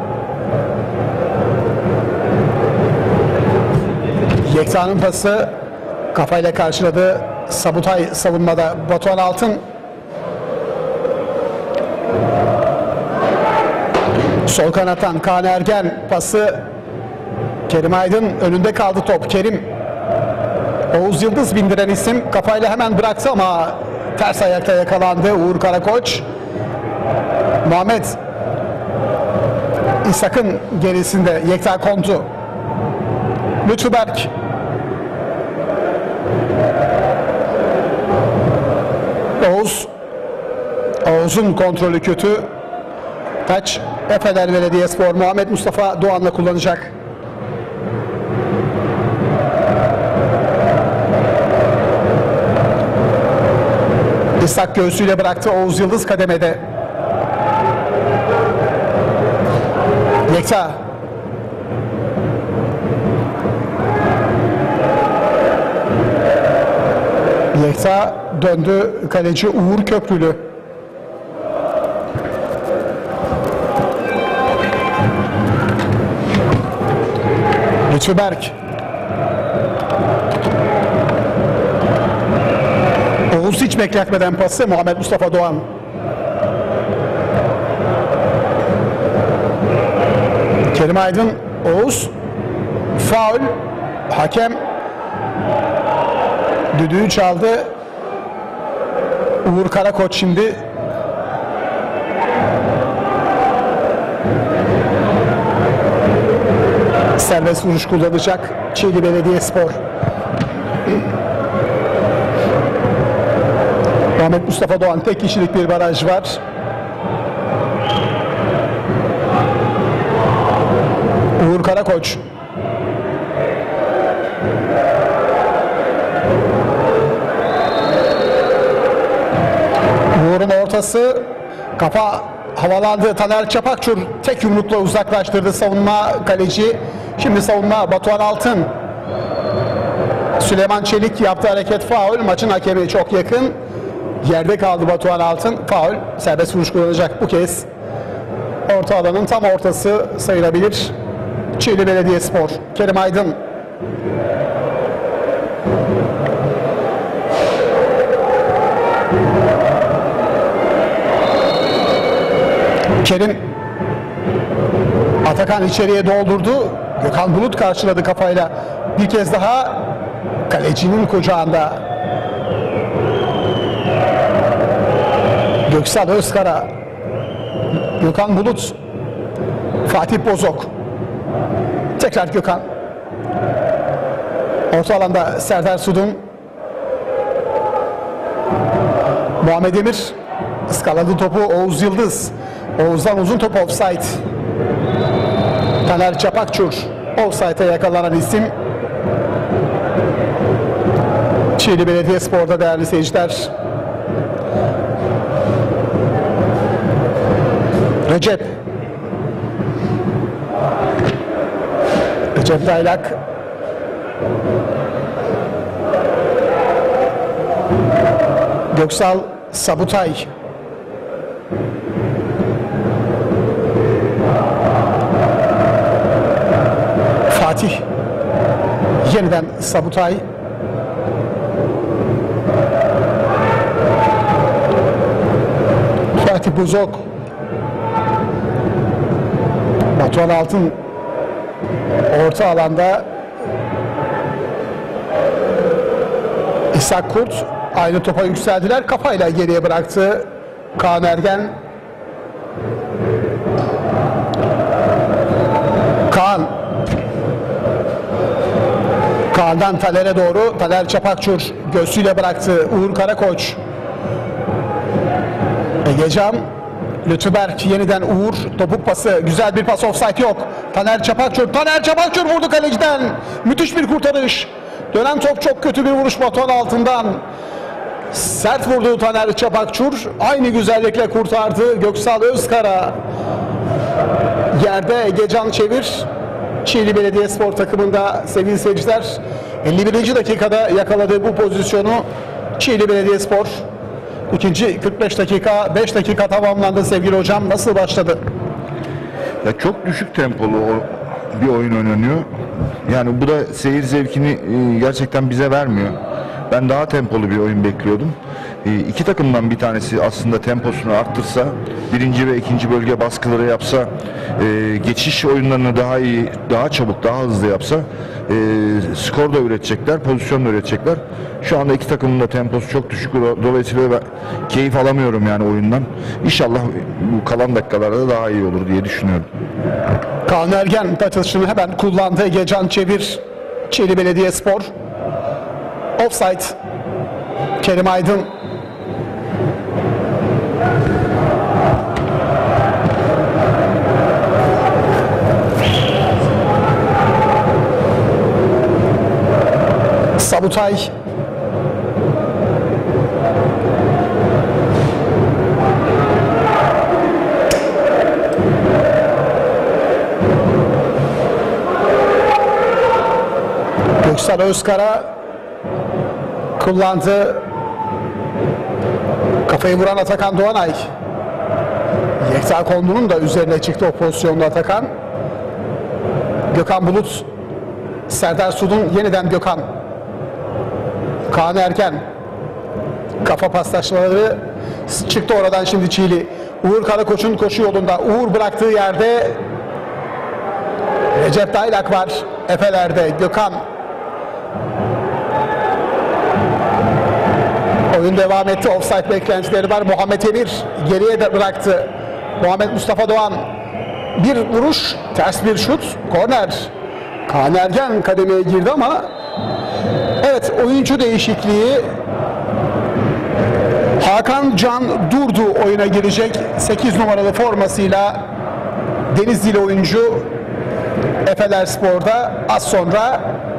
Yekta'nın pası kafayla karşıladı. Sabutay savunmada. Batuhan Altın. Sol kanattan Kaan Ergen pası. Kerim Aydın önünde kaldı top. Kerim. Oğuz Yıldız bindiren isim kafayla hemen bıraktı ama ters ayakta yakalandı. Uğur Karakoç. Muhammed İshak'ın gerisinde Yekta Kontu. Lütfü Berk. Oğuz. Oğuz'un kontrolü kötü. Taç Efeler Belediyespor Muhammed Mustafa Doğan'la kullanacak. İshak göğsüyle bıraktı. Oğuz Yıldız kademede. Yekta. Yekta döndü. Kaleci Uğur Köprülü. Lütfü Berk. Oğuz hiç bekletmeden pası Muhammed Mustafa Doğan. Kerim Aydın, Oğuz. Faul. Hakem düdüğü çaldı. Uğur Karakoç şimdi serbest vuruş kullanacak Çiğli Belediyespor. Muhammed Mustafa Doğan tek kişilik bir baraj var. Uğur Karakoç. Uğur'un ortası, kafa havalandı. Taner Çapakçur tek yumrukla uzaklaştırdı savunma kaleci. Şimdi savunma Batuhan Altın. Süleyman Çelik yaptı hareket, faul. Maçın hakemi çok yakın. Yerde kaldı Batuhan Altın. Faul. Serbest vuruş kullanacak bu kez. Orta alanın tam ortası sayılabilir. Çiğli Belediyespor. Kerim Aydın. Kerim. Atakan içeriye doldurdu. Gökhan Bulut karşıladı kafayla. Bir kez daha kalecinin kucağında. Göksal Özkara, Gökhan Bulut, Fatih Bozok. Tekrar Gökhan. Orta alanda Serdar Sudun. Muhammed Emir ıskaladı topu. Oğuz Yıldız. Oğuz'dan uzun top, offside. Taner Çapakçur offside'e yakalanan isim. Çiğli Belediyespor'da değerli seyirciler. Recep. Recep Daylak. Göksal Sabutay. Fatih. Yeniden Sabutay. Fatih Buzok. Batuhan Altın orta alanda. İshak Kurt aynı topa yükseldiler. Kafayla geriye bıraktı Kaan Ergen. Kaan. Kaan'dan Taner'e doğru. Taner Çapakçur göğsüyle bıraktı. Uğur Karakoç. Egecan. Lütfüberk yeniden Uğur. Topuk pası. Güzel bir pas, offside yok. Taner Çapakçur. Taner Çapakçur vurdu kaleciden. Müthiş bir kurtarış. Dönen top, çok kötü bir vuruş Batuhan Altın'dan. Sert vurdu Taner Çapakçur. Aynı güzellikle kurtardı Göksal Özkara. Yerde Egecan Çevir. Çiğli Belediyespor takımında sevgili seyirciler. elli birinci dakikada yakaladığı bu pozisyonu Çiğli Belediyespor. İkinci kırk beş dakika, beş dakika tamamlandı sevgili hocam. Nasıl başladı? Ya çok düşük tempolu bir oyun oynanıyor. Yani bu da seyir zevkini gerçekten bize vermiyor. Ben daha tempolu bir oyun bekliyordum. İki takımdan bir tanesi aslında temposunu arttırsa, birinci ve ikinci bölge baskıları yapsa, geçiş oyunlarını daha iyi, daha çabuk, daha hızlı yapsa skor da üretecekler, pozisyon da üretecekler. Şu anda iki takımın da temposu çok düşük. Dolayısıyla ben keyif alamıyorum yani oyundan. İnşallah bu kalan dakikalarda daha iyi olur diye düşünüyorum. Kaan Ergen atışını hemen kullandı. Egecan Çevir, Çiğli Belediyespor. Offside. Kerim Aydın. Sabutay. Göksal Özkara kullandı. Kafayı vuran Atakan Doğanay. Yekta Kondu'nun da üzerine çıktı o pozisyonda Atakan. Gökhan Bulut. Serdar Sudun, yeniden Gökhan. Kaan Erken. Kafa paslaşmaları çıktı oradan şimdi Çiğli. Uğur Karakoç'un koşu yolunda. Uğur bıraktığı yerde Recep Daylak var. Efeler'de Gökhan. Oyun devam etti. Offside beklentileri var. Muhammed Emir geriye de bıraktı. Muhammed Mustafa Doğan. Bir vuruş, ters bir şut. Korner. Kaan Ergen kademeye girdi ama evet, oyuncu değişikliği. Hakan Can Durdu oyuna girecek. sekiz numaralı formasıyla Denizlili oyuncu Efelerspor'da. Az sonra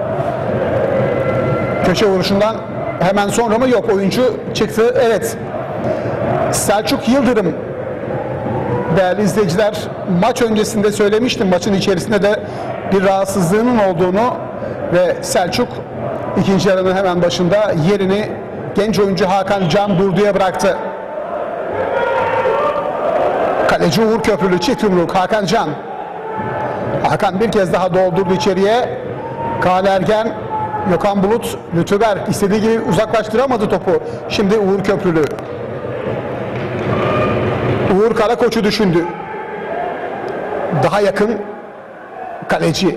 köşe vuruşundan hemen sonra mı? Yok, oyuncu çıktı. Evet. Selçuk Yıldırım, değerli izleyiciler, maç öncesinde söylemiştim, maçın içerisinde de bir rahatsızlığının olduğunu ve Selçuk ikinci yarının hemen başında yerini genç oyuncu Hakan Can Durdu'ya bıraktı. Kaleci Uğur Köprülü, çift yumruk Hakan Can. Hakan bir kez daha doldurdu içeriye. Kaan Ergen, Gökhan Bulut, Lütfüberk istediği gibi uzaklaştıramadı topu. Şimdi Uğur Köprülü. Uğur Karakoç'u düşündü. Daha yakın kaleci.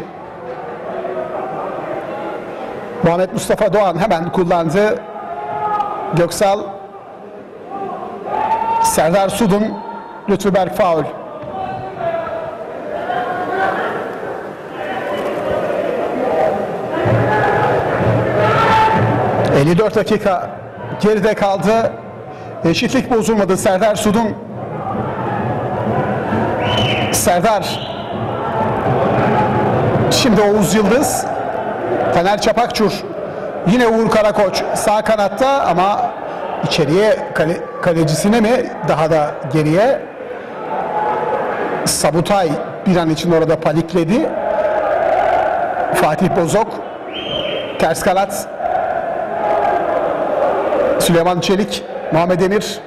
Muhammed Mustafa Doğan hemen kullandı. Göksal Serdar Sudun, Lütfüberk faul. elli dört dakika geride kaldı. Eşitlik bozulmadı. Serdar Sudun. Serdar. Şimdi Oğuz Yıldız. Taner Çapakçur. Yine Uğur Karakoç sağ kanatta ama içeriye kale, kalecisine mi daha da geriye. Sabutay bir an için orada panikledi. Fatih Bozok. Ters kanat. Süleyman Çelik. Muhammed Emir.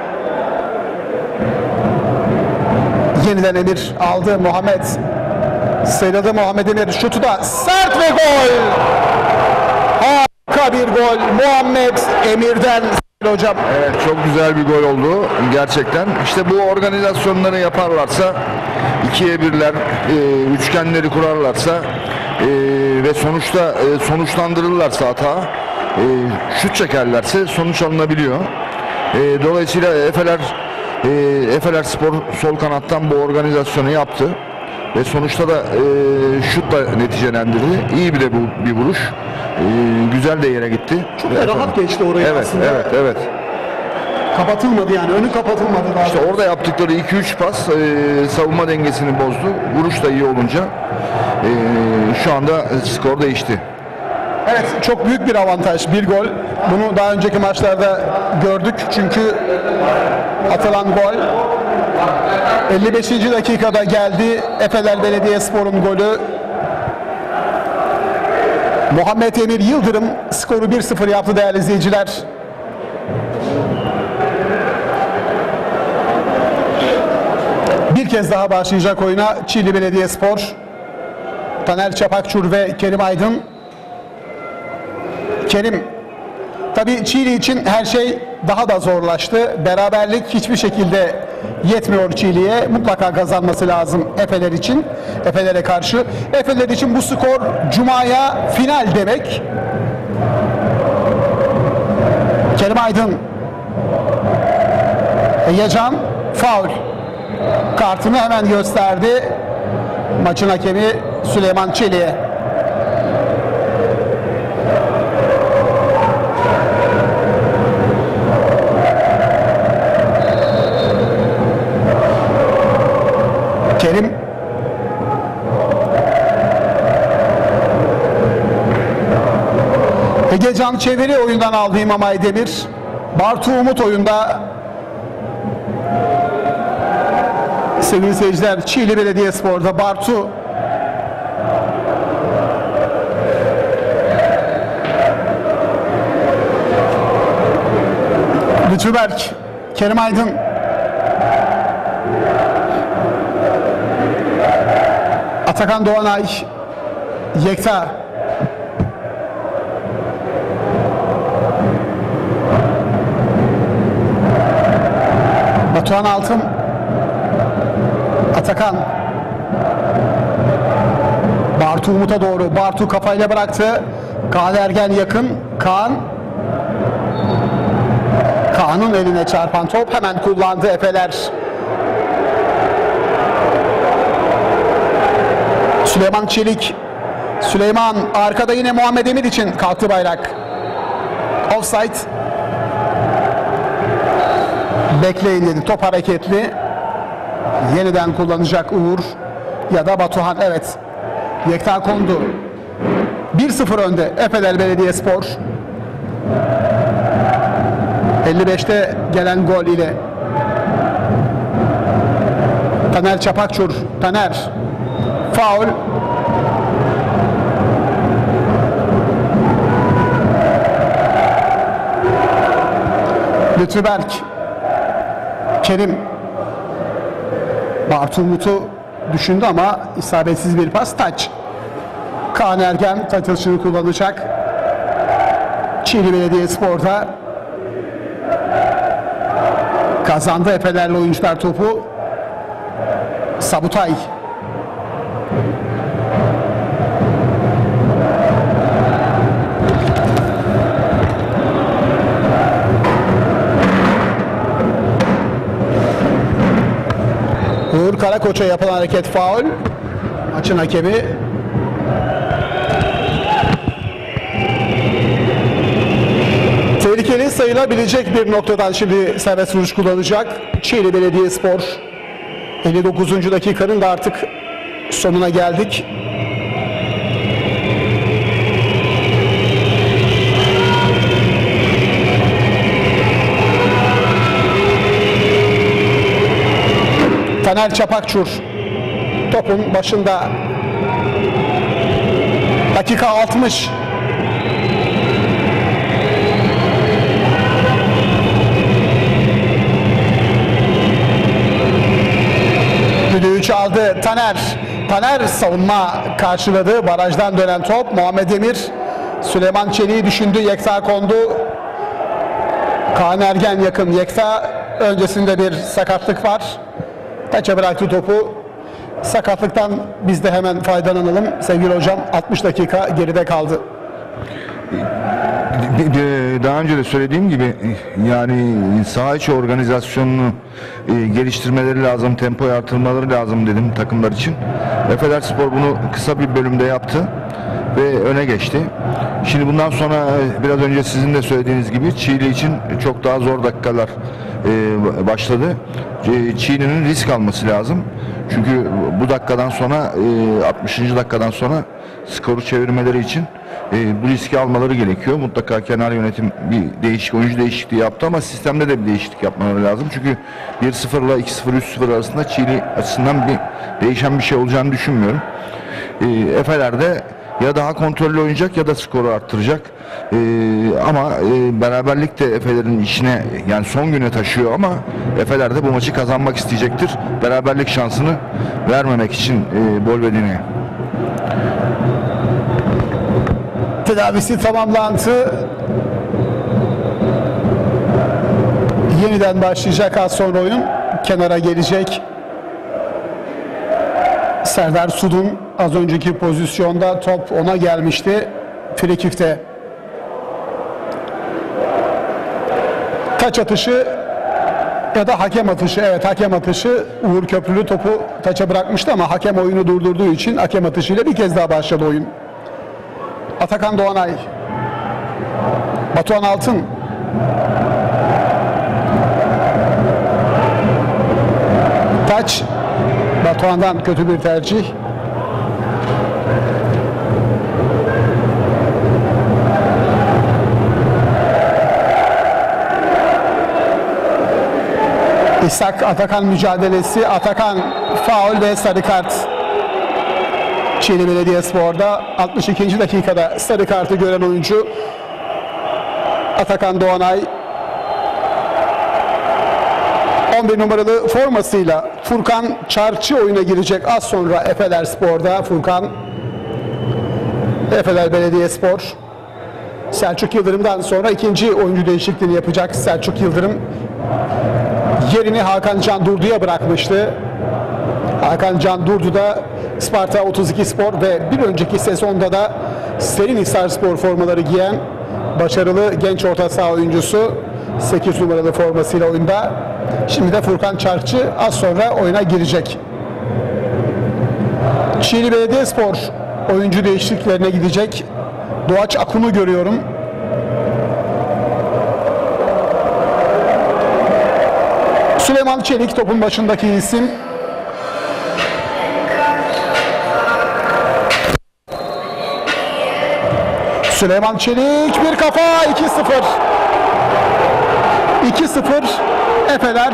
Yeniden Emir aldı. Muhammed. Sıyrıldı Muhammed Emir. Şutu da sert ve gol. Harika bir gol. Muhammed Emir'den hocam. Evet, çok güzel bir gol oldu gerçekten. İşte bu organizasyonları yaparlarsa, ikiye birler, e, üçgenleri kurarlarsa e, ve sonuçta e, sonuçlandırırlarsa hata, e, şut çekerlerse sonuç alınabiliyor. E, dolayısıyla Efeler e, Efeler Spor sol kanattan bu organizasyonu yaptı ve sonuçta da e, şutla neticelendirdi. İyi bir de bu bir vuruş. E, güzel de yere gitti. Çok da rahat geçti orayı evet, aslında. Evet, evet. Kapatılmadı yani. Önü kapatılmadı daha. İşte orada yaptıkları iki üç pas e, savunma dengesini bozdu. Vuruş da iyi olunca e, şu anda skor değişti. Evet, çok büyük bir avantaj. Bir gol. Bunu daha önceki maçlarda gördük. Çünkü atılan gol elli beşinci dakikada geldi. Efeler Belediyespor'un golü. Muhammed Emir Yıldırım skoru bir sıfır yaptı değerli izleyiciler. Bir kez daha başlayacak oyuna Çiğli Belediyespor. Taner Çapakçur ve Kerim Aydın. Kerim, tabii Çiğli için her şey daha da zorlaştı. Beraberlik hiçbir şekilde yetmiyor Çiğli'ye. Mutlaka kazanması lazım Efeler için. Efeler'e karşı. Efeler için bu skor Cuma'ya final demek. Kerim Aydın. Egecan faul. Kartını hemen gösterdi. Maçın hakemi Süleyman Çelik'e. Kerim. Egecan çeviri oyundan aldı İmam Aydemir. Bartu Umut oyunda. Sevgili seyirciler, Çiğli Belediyespor'da Bartu Lütfüberk, Kerim Aydın, Atakan Doğanay, Yekta, Batuhan Altın, Atakan, Bartu Umut'a doğru. Bartu kafayla bıraktı. Kaan Ergen yakın. Kaan. Kaan'ın eline çarpan top hemen kullandı Efeler. Süleyman Çelik. Süleyman arkada yine Muhammed Emir için kalktı bayrak. Offside. Bekleyin dedi. Top hareketli. Yeniden kullanacak Uğur ya da Batuhan. Evet. Yekta kondu. bir sıfır önde Efeler Belediyespor. elli beşte gelen gol ile Taner Çapakçur. Taner. Faul. Lütfüberk. Kerim. Bartu Umut'u düşündü ama isabetsiz bir pas. Taç. Kaan Ergen taç atışını kullanacak. Çiğli Belediyespor'da kazandı Efelerli oyuncular topu. Sabutay. Uğur Karakoç'a yapılan hareket faul. Maçın hakemi. Tehlikeli sayılabilecek bir noktadan şimdi serbest vuruş kullanacak Çiğli Belediyespor. elli dokuzuncu dakikanın da artık sonuna geldik. Taner Çapakçur topun başında. Dakika altmış. Düdüğü çaldı Taner. Taner savunma karşıladı. Barajdan dönen top. Muhammed Emir Süleyman Çelik'i düşündü. Yekta kondu. Kaan Ergen yakın. Yekta öncesinde bir sakatlık var. Taça bıraktı topu. Sakatlıktan biz de hemen faydalanalım. Sevgili hocam, altmış dakika geride kaldı. Daha önce de söylediğim gibi yani saha içi organizasyonunu geliştirmeleri lazım, tempoyu artırmaları lazım dedim takımlar için. Efelerspor bunu kısa bir bölümde yaptı ve öne geçti. Şimdi bundan sonra biraz önce sizin de söylediğiniz gibi Çiğli için çok daha zor dakikalar başladı. Çiğli'nin risk alması lazım. Çünkü bu dakikadan sonra altmışıncı dakikadan sonra skoru çevirmeleri için bu riski almaları gerekiyor. Mutlaka kenar yönetim bir değişik oyuncu değişikliği yaptı ama sistemde de bir değişiklik yapmaları lazım. Çünkü bir sıfır ile iki sıfır üç sıfır arasında Çiğli açısından bir değişen bir şey olacağını düşünmüyorum. Efeler de ya daha kontrollü oynayacak ya da skoru arttıracak. Ee, ama e, beraberlik de Efe'lerin işine yani son güne taşıyor ama Efe'ler de bu maçı kazanmak isteyecektir. Beraberlik şansını vermemek için e, Bolvedin'e. Tedavisi tamamlandı. Yeniden başlayacak az sonra oyun. Kenara gelecek. Serdar Sudun az önceki pozisyonda top ona gelmişti. Frikik'te. Taç atışı ya da hakem atışı. Evet, hakem atışı. Uğur Köprülü topu taça bırakmıştı ama hakem oyunu durdurduğu için hakem atışıyla bir kez daha başladı oyun. Atakan Doğanay. Batuhan Altın. Taç. Batuhan'dan kötü bir tercih. İshak Atakan mücadelesi. Atakan faul ve sarı kart. Çiğli Belediyespor'da altmış ikinci dakikada sarı kartı gören oyuncu Atakan Doğanay. on bir numaralı formasıyla Furkan Çarçı oyuna girecek az sonra Efelerspor'da. Furkan, Efeler Belediyespor. Selçuk Yıldırım'dan sonra ikinci oyuncu değişikliğini yapacak Selçuk Yıldırım. Yerini Hakan Can Durdu'ya bırakmıştı. Hakan Can Durdu da Sparta otuz iki Spor ve bir önceki sezonda da Serinhisar Spor formaları giyen başarılı genç orta saha oyuncusu, sekiz numaralı formasıyla oyunda. Şimdi de Furkan Çarçı az sonra oyuna girecek. Çiğli Belediyespor oyuncu değişikliklerine gidecek. Doğaç Akun'u görüyorum. Süleyman Çelik topun başındaki isim. Süleyman Çelik bir kafa, iki sıfır. iki sıfır Efeler.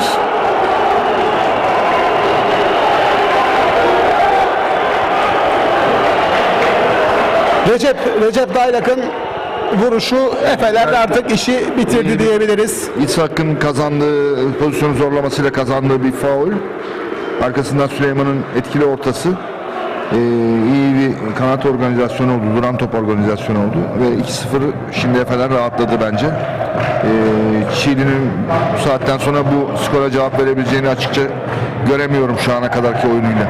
Recep Recep Daylak'ın vuruşu Efeler artık işi bitirdi diyebiliriz. İshak'ın kazandığı, pozisyonu zorlamasıyla kazandığı bir faul. Arkasından Süleyman'ın etkili ortası. Ee, iyi bir kanat organizasyonu oldu, duran top organizasyonu oldu ve iki sıfır şimdi Efeler rahatladı bence. Ee, Çiğli'nin bu saatten sonra bu skora cevap verebileceğini açıkça göremiyorum şu ana kadarki oyunuyla.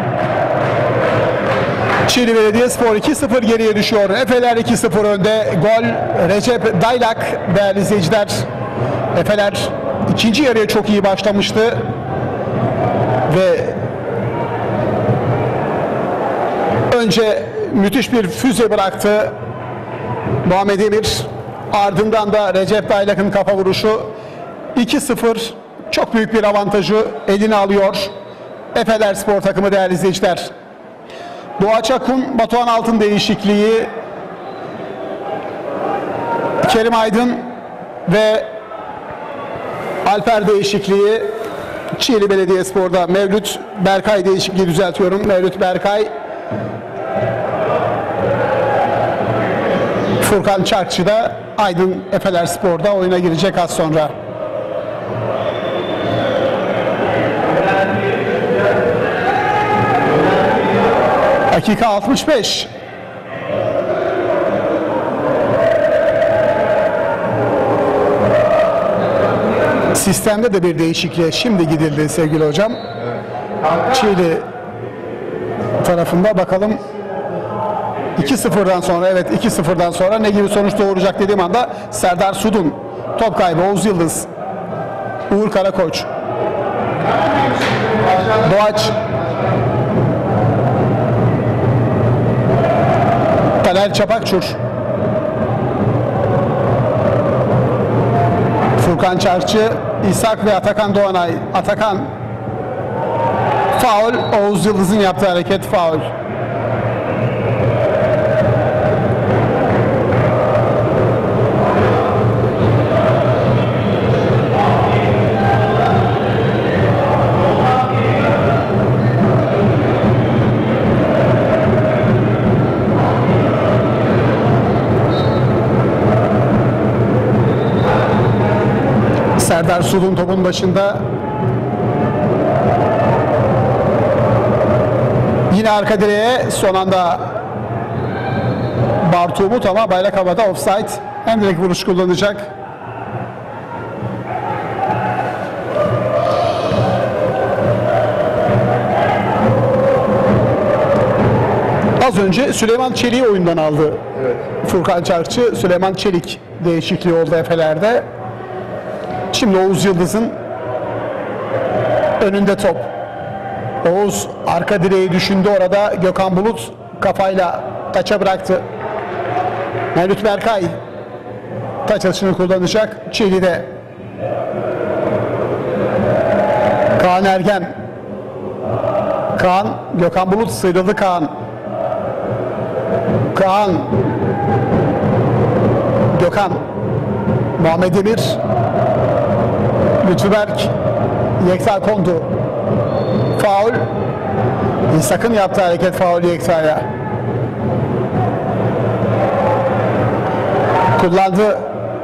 Çiğli Belediyespor iki sıfır geriye düşüyor. Efeler iki sıfır önde. Gol Recep Daylak değerli izleyiciler. Efeler ikinci yarıya çok iyi başlamıştı ve Önce müthiş bir füze bıraktı Muhammed Emir. Ardından da Recep Daylak'ın kafa vuruşu. iki sıfır çok büyük bir avantajı eline alıyor Efeler Spor takımı değerli izleyiciler. Doğaç Akun, Batuhan Altın değişikliği. Kerim Aydın ve Alper değişikliği. Çiğli Belediyespor'da Mevlüt Berkay değişikliği düzeltiyorum. Mevlüt Berkay. Furkan Çarkçı da Aydın Efeler Spor'da oyuna girecek az sonra. Dakika altmış beş. Sistemde de bir değişikliğe şimdi gidildi sevgili hocam. Çiğli tarafında bakalım iki sıfırdan sonra, evet iki sıfırdan sonra ne gibi sonuç doğuracak dediğim anda Serdar Sudun top kaybı, Oğuz Yıldız, Uğur Karakoç, Doğaç, Taner Çapakçur, Furkan Çarkçı, İshak ve Atakan Doğanay. Atakan faul, Oğuz Yıldız'ın yaptığı hareket faul. Serdar Sudun topun başında. Yine arka direğe son anda Bartu Umut ama bayrak havada, offside. Hem direkt vuruş kullanacak. Az önce Süleyman Çelik'i oyundan aldı. Evet. Furkan Çarkçı, Süleyman Çelik değişikliği oldu Efeler'de. Şimdi Oğuz Yıldız'ın önünde top. Oğuz arka direği düşündü orada. Gökhan Bulut kafayla taça bıraktı. Mevlüt Berkay taç atışını kullanacak. Çiğli'de Kaan Ergen. Kaan, Gökhan Bulut sıyrıldı Kaan. Kaan, Gökhan, Muhammed Emir, Lütfü Berk, Yekta kondu. Faul. İshak'ın yaptığı hareket faul Yekta'ya. Kullandı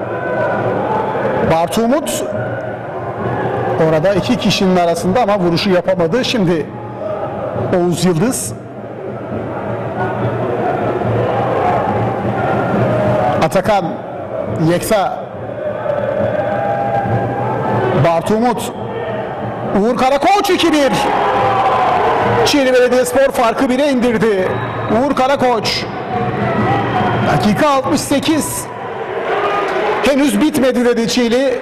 Bartu Umut. Orada iki kişinin arasında ama vuruşu yapamadı. Şimdi Oğuz Yıldız. Atakan, Yekta, Bartu Umut, Uğur Karakoç iki bir. Çiğli Belediyespor farkı bire indirdi. Uğur Karakoç. Dakika altmış sekiz. Henüz bitmedi dedi Çiğli.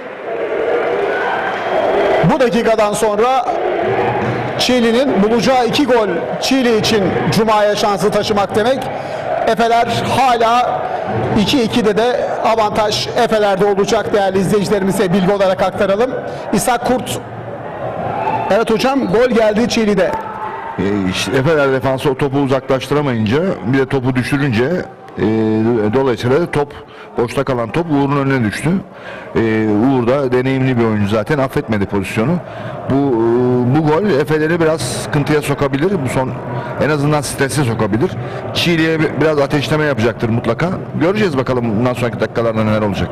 Bu dakikadan sonra Çiğli'nin bulacağı iki gol Çiğli için Cuma'ya şansı taşımak demek. Efeler hala iki ikide de avantaj Efeler'de olacak değerli izleyicilerimize bilgi olarak aktaralım. İshak Kurt. Evet hocam, gol geldi Çiğli'de. E, işte Efeler defansı o topu uzaklaştıramayınca, bir de topu düşürünce e, dolayısıyla top, boşta kalan top Uğur'un önüne düştü. E, Uğur da deneyimli bir oyuncu zaten, affetmedi pozisyonu. Bu bu gol Efeler'i biraz sıkıntıya sokabilir. Bu son en azından strese sokabilir. Çiğli'ye biraz ateşleme yapacaktır mutlaka. Göreceğiz bakalım bundan sonraki dakikalarda neler olacak.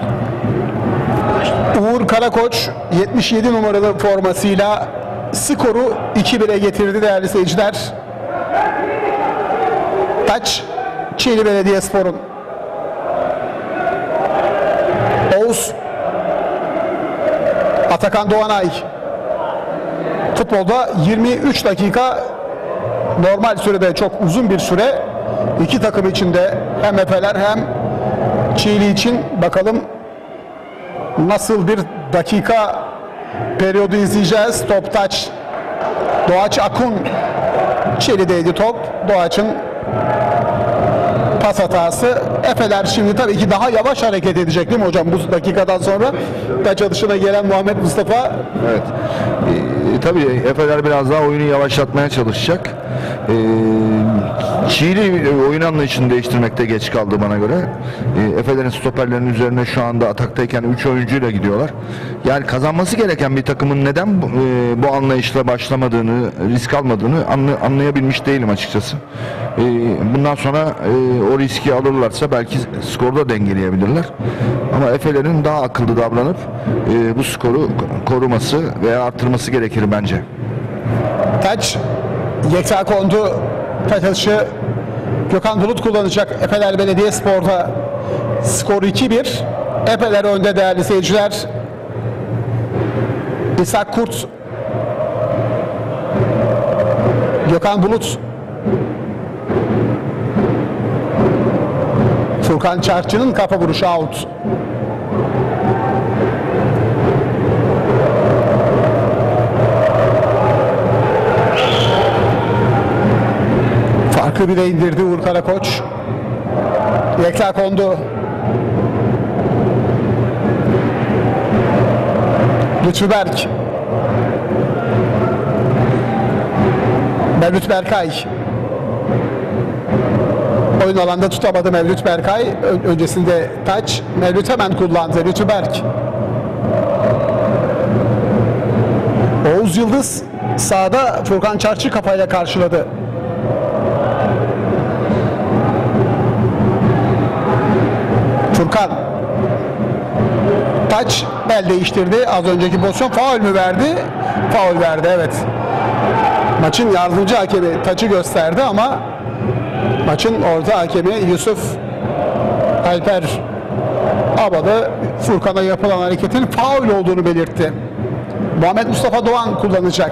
Uğur Karakoç yetmiş yedi numaralı formasıyla skoru iki bire getirdi değerli seyirciler. Taç Çiğli Belediyespor'un. Oğuz, Atakan Doğanay. Futbolda yirmi üç dakika normal sürede çok uzun bir süre. İki takım içinde hem Efeler hem Çiğli için bakalım nasıl bir dakika periyodu izleyeceğiz. Top taç. Doğaç Akun. Çeli'deydi top. Doğaç'ın pas hatası. Efeler şimdi tabii ki daha yavaş hareket edecek değil mi hocam bu dakikadan sonra? Taç atışına gelen Muhammed Mustafa. Evet. Ee, tabii Efeler biraz daha oyunu yavaşlatmaya çalışacak. Ee, Çiğli oyun anlayışını değiştirmekte geç kaldı bana göre. Ee, Efeler'in stoperlerinin üzerine şu anda ataktayken üç oyuncuyla gidiyorlar. Yani kazanması gereken bir takımın neden bu, e, bu anlayışla başlamadığını, risk almadığını anlay anlayabilmiş değilim açıkçası. Ee, bundan sonra e, o riski alırlarsa belki skoru da dengeleyebilirler. Ama Efeler'in daha akıllı davranıp e, bu skoru koruması veya arttırması gerekir bence. Taç Yekta kondu. Taç atışı Gökhan Bulut kullanacak Efeler Belediyespor'da. Skor iki bir. Efeler önde değerli seyirciler. İshak Kurt, Gökhan Bulut, Furkan Çarkçı'nın kafa vuruşu out. Farkı bire indirdi Uğur Karakoç. Yekta kondu. Lütfü Berk. Mevlüt Berkay. Oyun alanda tutamadı Mevlüt Berkay. Ö öncesinde Taç. Mevlüt hemen kullandı. Lütfü Berk. Oğuz Yıldız sağda Furkan Çarkçı kafayla karşıladı. Furkan. Taç bel değiştirdi. Az önceki pozisyon faul mü verdi? Faul verdi, evet. Maçın yardımcı hakemi Taç'ı gösterdi ama maçın orta hakemi Yusuf Alper Abalı Furkan'a yapılan hareketin faul olduğunu belirtti. Muhammed Mustafa Doğan kullanacak.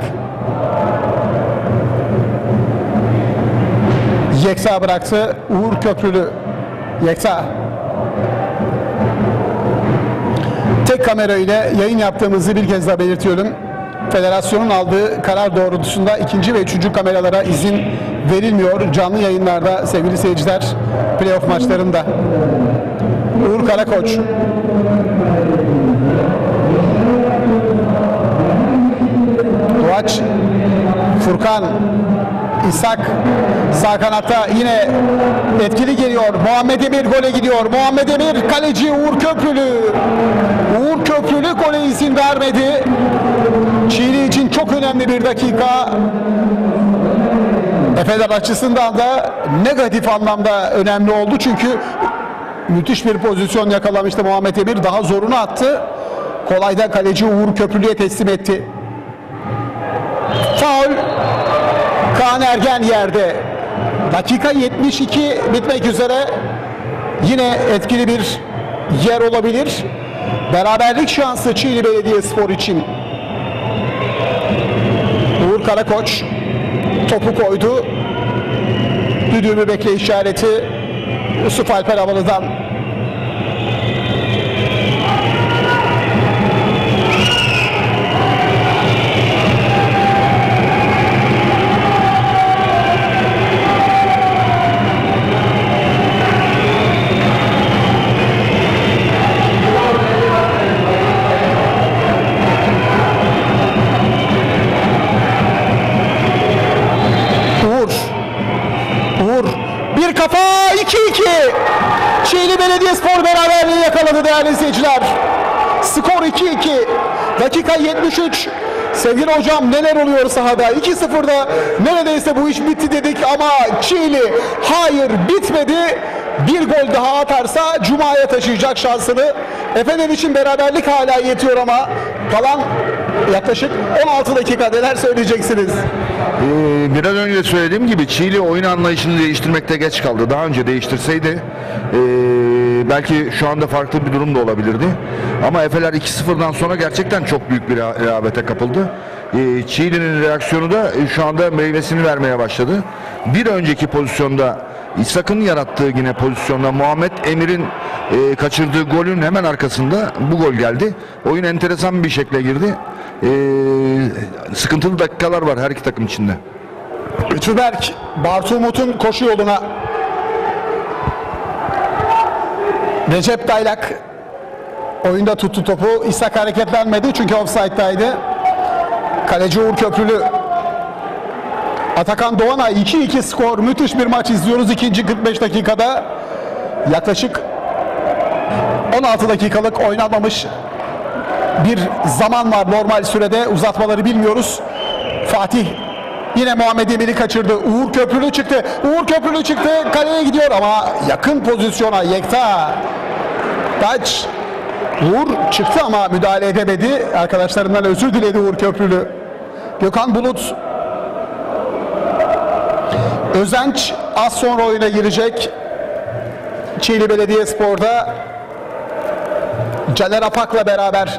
Yekta bıraktı. Uğur Köprülü. Yekta. Tek kamera ile yayın yaptığımızı bir kez daha belirtiyorum. Federasyonun aldığı karar doğrultusunda ikinci ve üçüncü kameralara izin verilmiyor. Canlı yayınlarda sevgili seyirciler, playoff maçlarında. Uğur Karakoç. Doğaç. Furkan. İshak sağ kanatta yine etkili geliyor. Muhammed Emir gole gidiyor. Muhammed Emir, kaleci Uğur Köprülü. Uğur Köprülü gole izin vermedi. Çiğli için çok önemli bir dakika. Efeler açısından da negatif anlamda önemli oldu. Çünkü müthiş bir pozisyon yakalamıştı Muhammed Emir. Daha zorunu attı. Kolayda kaleci Uğur Köprülü'ye teslim etti. Faul. Kaan Ergen yerde. Dakika yetmiş iki bitmek üzere. Yine etkili bir yer olabilir. Beraberlik şansı Çiğli Belediyespor için. Uğur Karakoç topu koydu. Düdüğümü bekle işareti Yusuf Alper Havalı'dan. iki iki. Çiğli Belediyespor beraberliği yakaladı değerli izleyiciler. Skor iki iki. Dakika yetmiş üç. Sevgili hocam, neler oluyor sahada? iki sıfırda neredeyse bu iş bitti dedik ama Çiğli hayır bitmedi. Bir gol daha atarsa Cuma'ya taşıyacak şansını. Efendim için beraberlik hala yetiyor ama kalan yaklaşık on altı dakika, neler söyleyeceksiniz? Ee, biraz önce söylediğim gibi Çiğli oyun anlayışını değiştirmekte geç kaldı. Daha önce değiştirseydi ee, belki şu anda farklı bir durum da olabilirdi. Ama Efeler iki sıfırdan sonra gerçekten çok büyük bir rehavete kapıldı. Ee, Çiğli'nin reaksiyonu da şu anda meyvesini vermeye başladı. Bir önceki pozisyonda İshak'ın yarattığı yine pozisyonda Muhammed Emir'in e, kaçırdığı golün hemen arkasında bu gol geldi. Oyun enteresan bir şekilde girdi. E, sıkıntılı dakikalar var her iki takım içinde. Ütüberk, Bartu Umut'un koşu yoluna. Recep Daylak oyunda tuttu topu. İshak hareketlenmedi çünkü offside'daydı. Kaleci Uğur Köprülü. Atakan Doğanay iki iki skor. Müthiş bir maç izliyoruz ikinci kırk beş dakikada. Yaklaşık on altı dakikalık oynanmamış bir zaman var normal sürede. Uzatmaları bilmiyoruz. Fatih yine Muhammed Emir'i kaçırdı. Uğur Köprülü çıktı. Uğur Köprülü çıktı. Kaleye gidiyor ama yakın pozisyona Yekta Taç. Uğur çıktı ama müdahale edemedi. Arkadaşlarından özür diledi Uğur Köprülü. Gökhan Bulut. Özenç az sonra oyuna girecek. Çiğli Belediyespor'da Caner Apak'la beraber.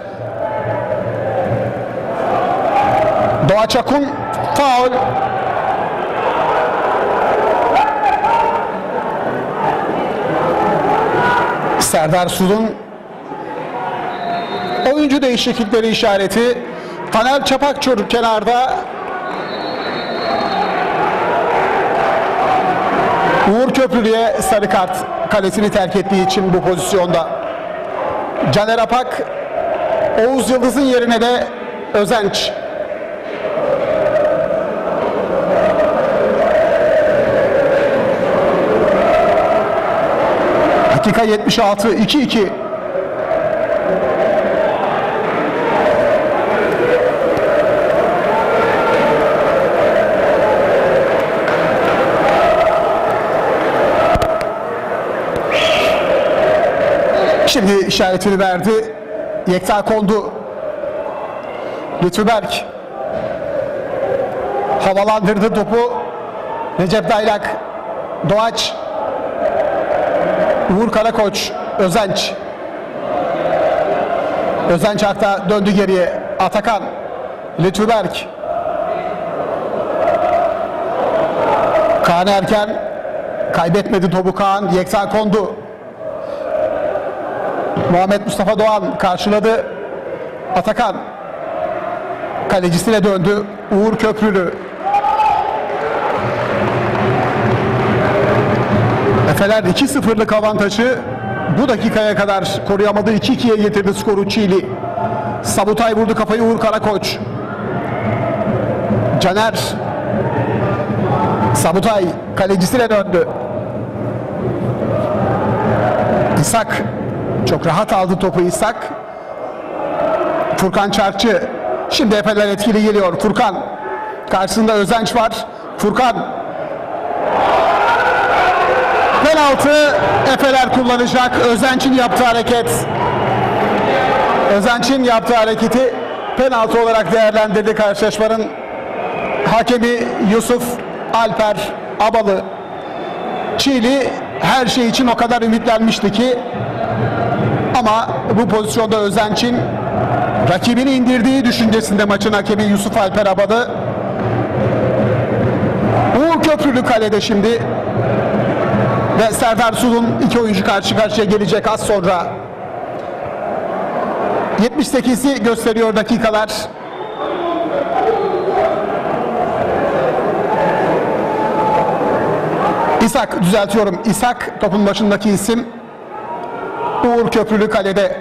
Doğa Çakun faul. Serdar Sul'un oyuncu değişiklikleri işareti. Taner Çapakçur kenarda. Uğur Köprülü'ye sarı kart, kalesini terk ettiği için bu pozisyonda. Caner Apak, Oğuz Yıldız'ın yerine de Özenç. Dakika yetmiş altı, iki iki. Şimdi işaretini verdi. Yekta kondu. Lütfüberk havalandırdı topu. Recep Daylak, Doğaç, Uğur Karakoç, Özenç. Özenç hatta döndü geriye. Atakan, Lütfüberk. Kaan Erken kaybetmedi topu Kaan. Yekta kondu. Muhammed Mustafa Doğan karşıladı. Atakan kalecisine döndü. Uğur Köprülü. Efeler iki sıfırlık avantajı bu dakikaya kadar koruyamadı. iki ikiye getirdi skoru Çiğli. Sabutay vurdu kafayı Uğur Karakoç. Caner. Sabutay kalecisine döndü. İshak çok rahat aldı topu İshak. Furkan Çarkçı. Şimdi Efeler etkili geliyor. Furkan. Karşısında Özenç var. Furkan. Penaltı Efeler kullanacak. Özenç'in yaptığı hareket. Özenç'in yaptığı hareketi penaltı olarak değerlendirdi karşılaşmanın hakemi Yusuf Alper Abalı. Çiğli her şey için o kadar ümitlenmişti ki ama bu pozisyonda Özenç'in rakibini indirdiği düşüncesinde maçın hakemi Yusuf Alper Abalı. Uğur Köprülü kalede şimdi ve Serdar Sul'un iki oyuncu karşı karşıya gelecek az sonra. yetmiş sekizi gösteriyor dakikalar. İshak, düzeltiyorum. İshak topun başındaki isim. Uğur Köprülü kalede.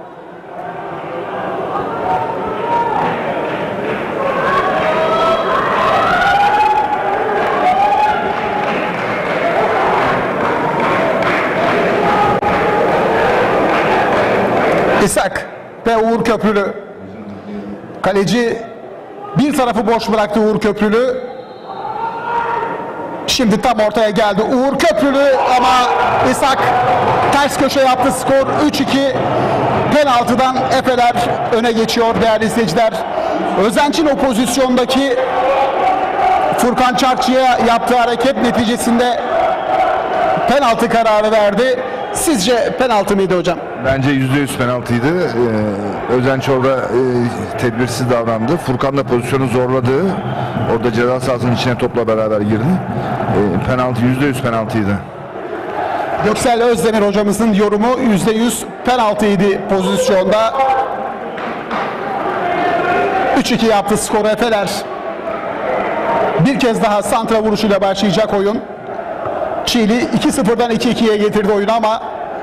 İshak ve Uğur Köprülü. Kaleci bir tarafı boş bıraktı Uğur Köprülü. Şimdi tam ortaya geldi Uğur Köprülü ama İshak ters köşe yaptı, skor üç iki. Penaltıdan Efeler öne geçiyor değerli izleyiciler. Özenç'in o pozisyondaki Furkan Çarkçı'ya yaptığı hareket neticesinde penaltı kararı verdi. Sizce penaltı mıydı hocam? Bence yüzde yüz penaltıydı. Ee, Özenç orada e, tedbirsiz davrandı. Furkan da pozisyonu zorladı. Orada ceza sahasının içine topla beraber girdi. E, penaltı yüzde yüz penaltıydı. Göksel Özdemir hocamızın yorumu yüzde yüz penaltıydı pozisyonda. üç iki yaptı skoru Efeler. Bir kez daha santra vuruşuyla başlayacak oyun. Çiğli iki sıfırdan iki ikiye getirdi oyunu ama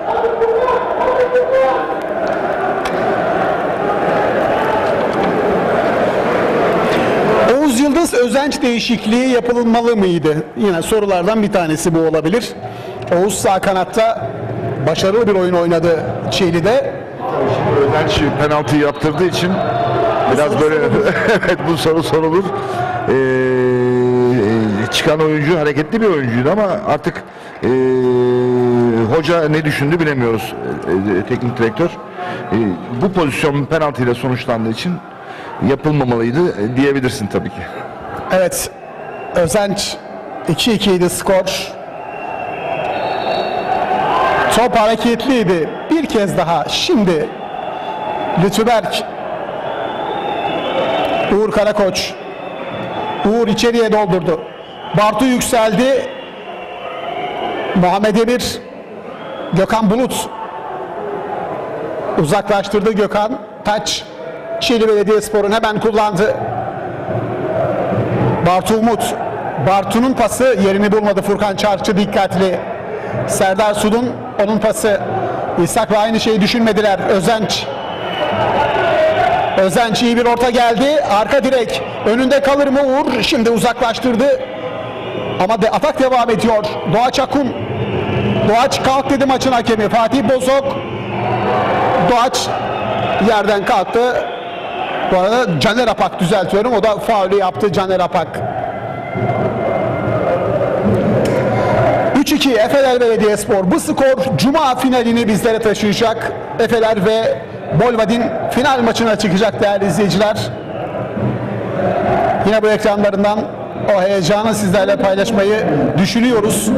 Oğuz Yıldız Özenç değişikliği yapılmalı mıydı? Yine sorulardan bir tanesi bu olabilir. Oğuz sağ kanatta başarılı bir oyun oynadı Çiğli'de. Özenç penaltıyı yaptırdığı için biraz böyle evet bu soru sorulur. Ee, çıkan oyuncu hareketli bir oyuncuydu ama artık ee, hoca ne düşündü bilemiyoruz, ee, teknik direktör. Ee, bu pozisyon penaltıyla sonuçlandığı için yapılmamalıydı diyebilirsin tabii ki. Evet, Özenç iki ikiydi skor. Top hareketliydi. Bir kez daha şimdi Lütfüberk, Uğur Karakoç, Uğur içeriye doldurdu. Bartu yükseldi. Muhammed Emir, Gökhan Bulut uzaklaştırdı. Gökhan taç. Çiğli Belediyespor'un hemen kullandı. Bartu Umut, Bartu'nun pası yerini bulmadı. Furkan Çarkçı dikkatli. Serdar Sudun, onun pası. İshak'la aynı şeyi düşünmediler. Özenç. Özenç iyi bir orta geldi. Arka direk. Önünde kalır mı Uğur? Şimdi uzaklaştırdı. Ama de, atak devam ediyor. Doğaç Akun. Doğaç kalk dedi maçın hakemi. Fatih Bozok. Doğaç yerden kalktı. Bu arada Caner Apak düzeltiyorum. O da faulü yaptı Caner Apak. üç iki Efeler Belediyespor. Bu skor Cuma finalini bizlere taşıyacak. Efeler ve Bolvadin final maçına çıkacak değerli izleyiciler. Yine bu ekranlarından o heyecanı sizlerle paylaşmayı düşünüyoruz.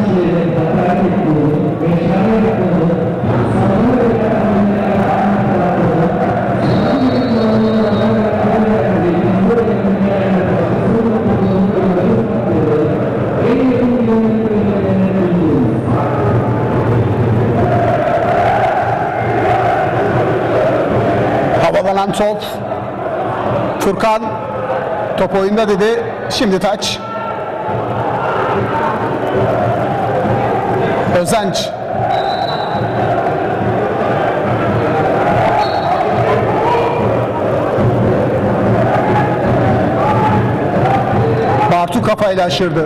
Havalanan top. Furkan top oyunda dedi. Şimdi taç. Özenç. Bartu kafayla aşırdı.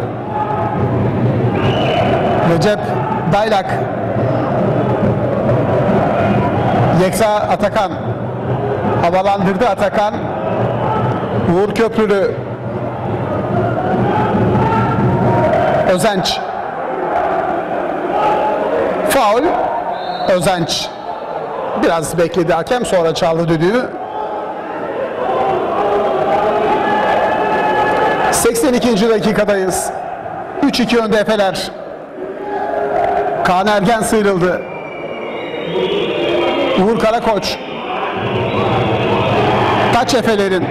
Recep Daylak. Yeksa Atakan. Havalandırdı Atakan. Uğur Köprülü. Özenç. Faul. Özenç. Biraz bekledi hakem, sonra çaldı düdüğü. seksen ikinci dakikadayız. üç iki önde Efeler. Kaan Ergen sıyrıldı. Uğur Karakoç. Taç Efeler'in.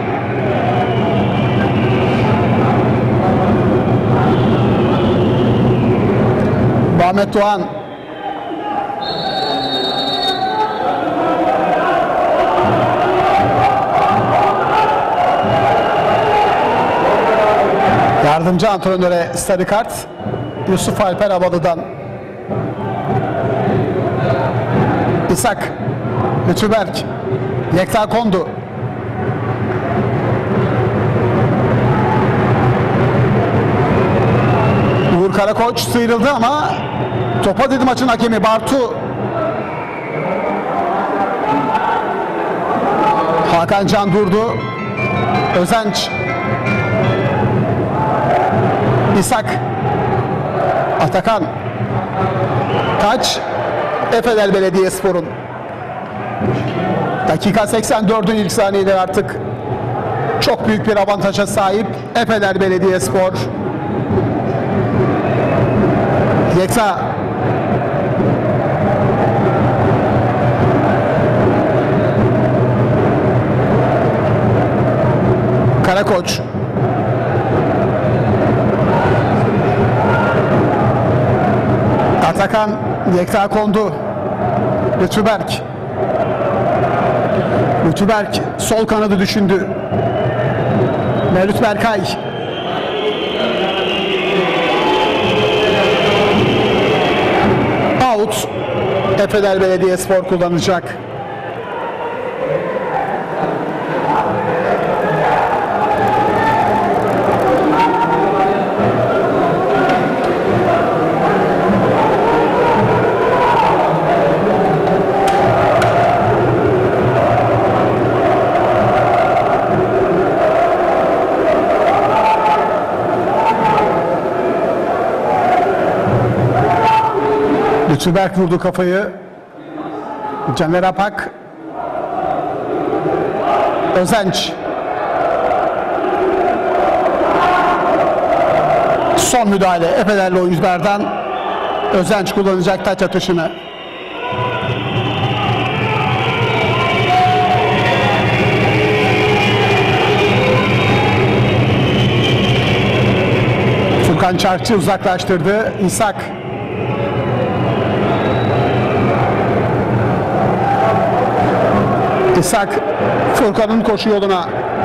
Ahmet Doğan. Yardımcı antrenöre sarı kart. Yusuf Alper Havalı'dan. İshak. Lütfüberk. Yekta Kondu. Uğur Karakoç sıyrıldı ama topa dedi maçın hakemi Bartu. Hakan Can durdu. Özenç. İshak. Atakan. Taç. Efeler Belediyespor'un. Dakika seksen dördün ilk saniyeleri artık çok büyük bir avantaja sahip Efeler Belediyespor. Yekta. Karakoç. Atakan. Yekta kondu. Lütfüberk. Lütfüberk sol kanadı düşündü. Mevlüt Berkay. Efeler Belediyespor kullanacak. Lütfüberk vurdu kafayı. Caner Apak. Özenç. Son müdahale Efelerli oyunculardan. Özenç kullanacak taç atışını. Furkan Çarkçı uzaklaştırdı. İshak. İshak Furkan'ın koşu yoluna.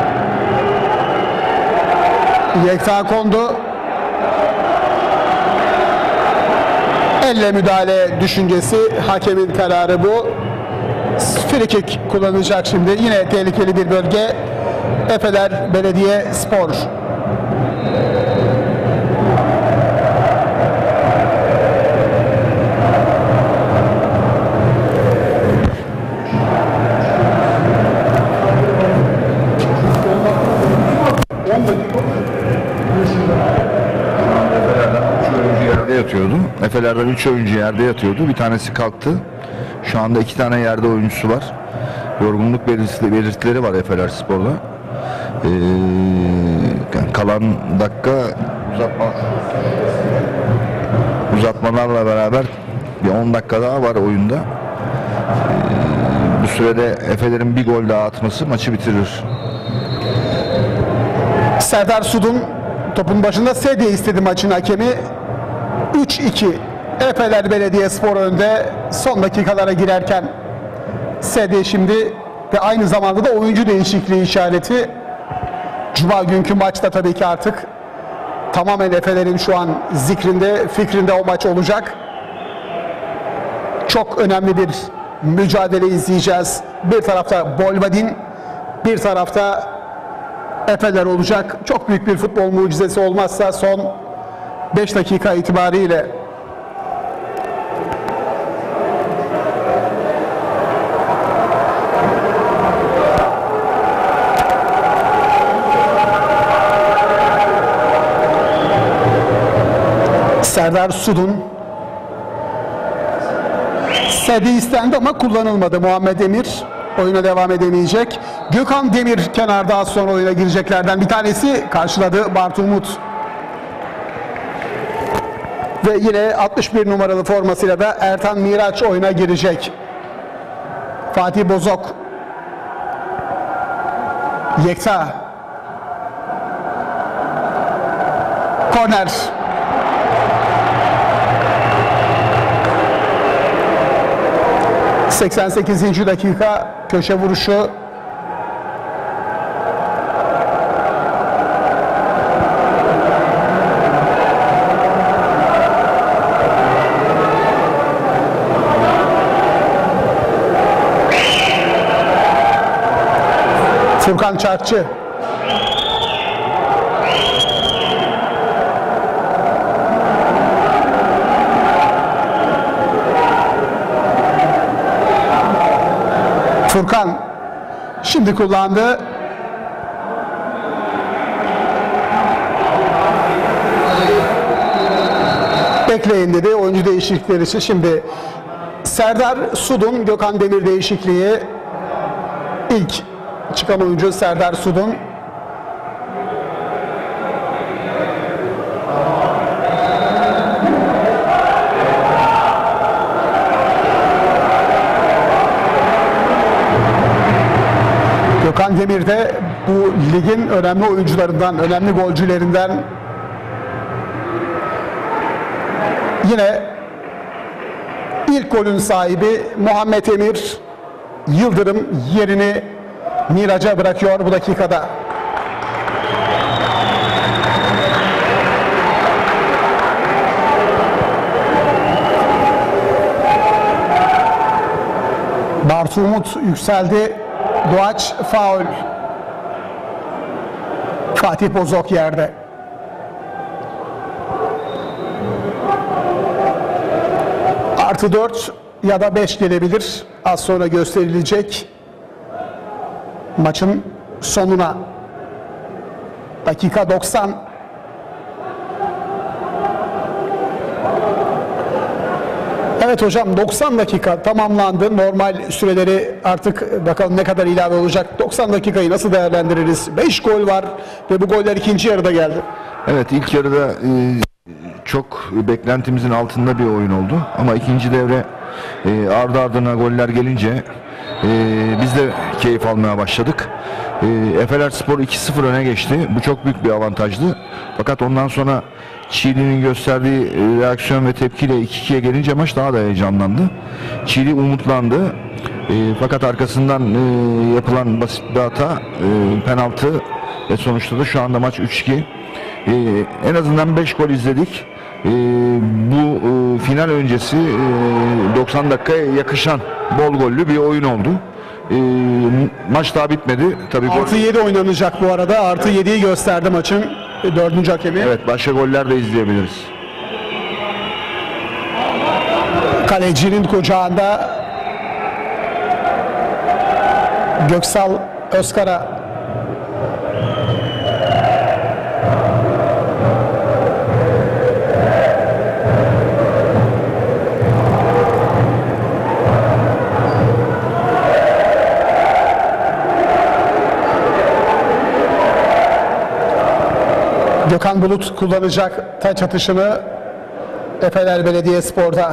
Yekta kondu. Elle müdahale düşüncesi, hakemin kararı bu. Free kick kullanacak şimdi. Yine tehlikeli bir bölge. Efeler Belediyespor. Yatıyordu. Efeler'den üç oyuncu yerde yatıyordu. Bir tanesi kalktı. Şu anda iki tane yerde oyuncusu var. Yorgunluk belirtileri var Efeler Spor'da. Ee, kalan dakika uzatma, uzatmalarla beraber bir on dakika daha var oyunda. Ee, bu sürede Efeler'in bir gol daha atması maçı bitirir. Serdar Sudun topun başında sedye istedi maçın hakemi. üç iki Efeler Belediyespor önde son dakikalara girerken sedye şimdi ve aynı zamanda da oyuncu değişikliği işareti. Cuma günkü maçta tabii ki artık tamamen Efeler'in şu an zikrinde, fikrinde o maç olacak. Çok önemli bir mücadele izleyeceğiz. Bir tarafta Bolvadin, bir tarafta Efeler olacak. Çok büyük bir futbol mucizesi olmazsa son beş dakika itibariyle Serdar Sudun sedye istendi ama kullanılmadı. Muhammed Emir oyuna devam edemeyecek. Gökhan Demir kenarda az sonra oyuna gireceklerden bir tanesi, karşıladı Bartu Umut. Ve yine altmış bir numaralı formasıyla da Ertan Miraç oyuna girecek. Fatih Bozok. Yekta. Korner. seksen sekizinci dakika köşe vuruşu. Furkan Çarkçı. Furkan şimdi kullandı. Bekleyin dedi oyuncu değişiklikleri için. Şimdi Serdar Sudun, Gökhan Demir değişikliği. İlk çıkan oyuncu Serdar Sudun. Gökhan Demir de bu ligin önemli oyuncularından, önemli golcülerinden. Yine ilk golün sahibi Muhammed Emir Yıldırım yerini Miraç'a bırakıyor bu dakikada. Bartu Umut yükseldi. Doğaç faul. Fatih Bozok yerde. Artı dört ya da beş gelebilir. Az sonra gösterilecek. Maçın sonuna. Dakika doksan. Evet hocam, doksan dakika tamamlandı. Normal süreleri artık bakalım ne kadar ilave olacak. doksan dakikayı nasıl değerlendiririz? beş gol var ve bu goller ikinci yarıda geldi. Evet, ilk yarıda e, çok beklentimizin altında bir oyun oldu. Ama ikinci devre e, ardı ardına goller gelince e, biz de keyif almaya başladık. E, Efelerspor iki sıfır öne geçti. Bu çok büyük bir avantajdı. Fakat ondan sonra Çiğli'nin gösterdiği e, reaksiyon ve tepkiyle iki ikiye gelince maç daha da heyecanlandı. Çiğli umutlandı. E, fakat arkasından e, yapılan basit bir hata, e, penaltı ve sonuçta da şu anda maç üç iki. Ee, en azından beş gol izledik. Ee, bu e, final öncesi e, doksan dakikaya yakışan bol gollü bir oyun oldu. Ee, maç daha bitmedi. Tabii Artı yedi oynanacak bu arada. Artı yediyi gösterdi maçın dördüncü hakemi. Evet, başka goller de izleyebiliriz. Kalecinin kucağında Göksal Özkara. Gökhan Bulut kullanacak taç atışını Efeler Belediyespor'da.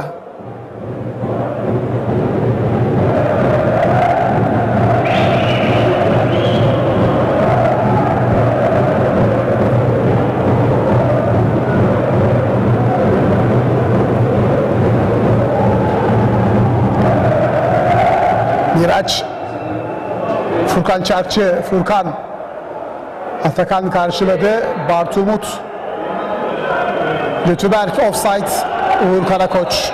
Miraç, Furkan Çarkçı, Furkan. Atakan karşıladı. Bartu Umut. Lütüberk offside. Uğur Karakoç.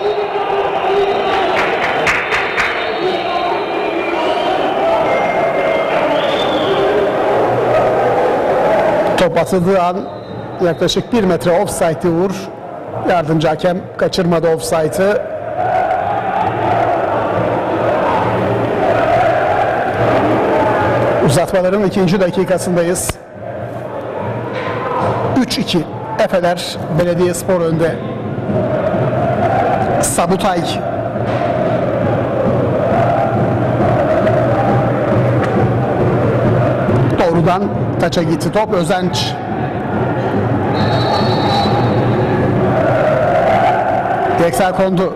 Top atıldığı an yaklaşık bir metre offside'di Uğur. Yardımcı hakem kaçırmadı offside'ı. Uzatmaların ikinci dakikasındayız. üç iki. Efeler Belediyespor önde. Sabutay. Doğrudan taça gitti top. Özenç. Direksel kondu.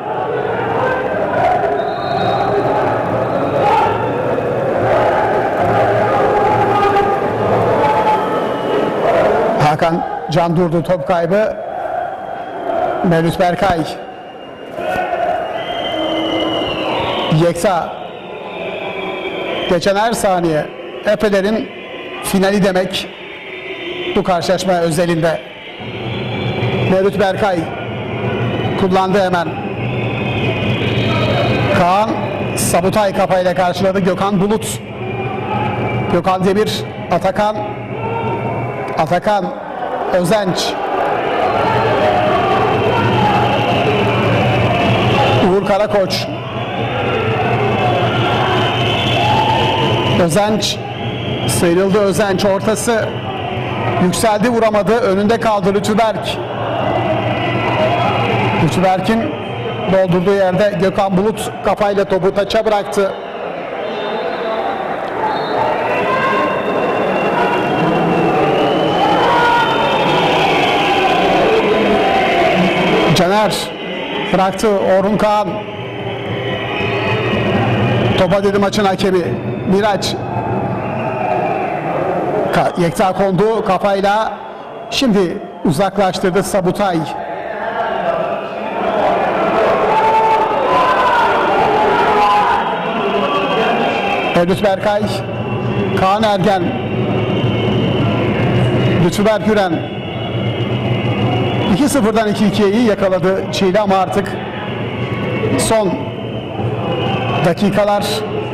Hakan Can durdu, top kaybı. Mevlüt Berkay. Yekta. Geçen her saniye Efelerin finali demek bu karşılaşma özelinde. Mevlüt Berkay kullandı hemen. Kaan Sabutay kafayla karşıladı. Gökhan Bulut. Gökhan Demir. Atakan. Atakan. Özenç. Uğur Karakoç. Özenç. Sıyrıldı Özenç. Ortası. Yükseldi, vuramadı. Önünde kaldı Lütüberk. Lütüberk'in doldurduğu yerde Gökhan Bulut kafayla topu taça bıraktı. Caner bıraktı. Orhun Kağan. Topa dedi maçın hakemi. Miraç. Ka Yekta kondu kafayla. Şimdi uzaklaştırdı Sabutay. Mevlüt Berkay. Kaan Ergen. Lütfüberk Güren. iki sıfırdan iki ikiyi yakaladı Çiğli ama artık son dakikalar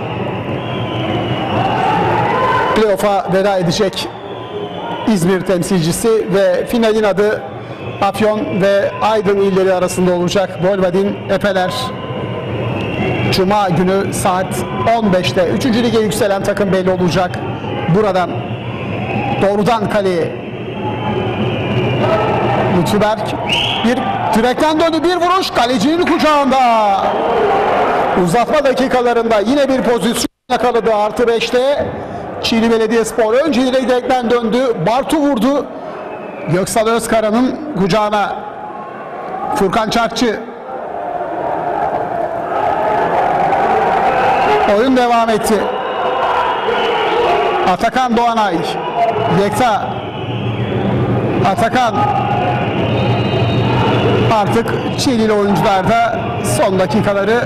playoff'a veda edecek İzmir temsilcisi ve finalin adı Afyon ve Aydın illeri arasında olacak. Bolvadin Efeler Cuma günü saat on beşte üçüncü lige yükselen takım belli olacak. Buradan doğrudan kaleye Lütfü Berk bir direkten döndü, bir vuruş kalecinin kucağında. Uzatma dakikalarında yine bir pozisyon yakaladı. Artı beşte Çiğli Belediyespor önce direkten döndü, Bartu vurdu Göksal Özkara'nın kucağına. Furkan Çakçı. Oyun devam etti. Atakan Doğanay. Yekta. Atakan. Artık Çiğlili oyuncular da son dakikaları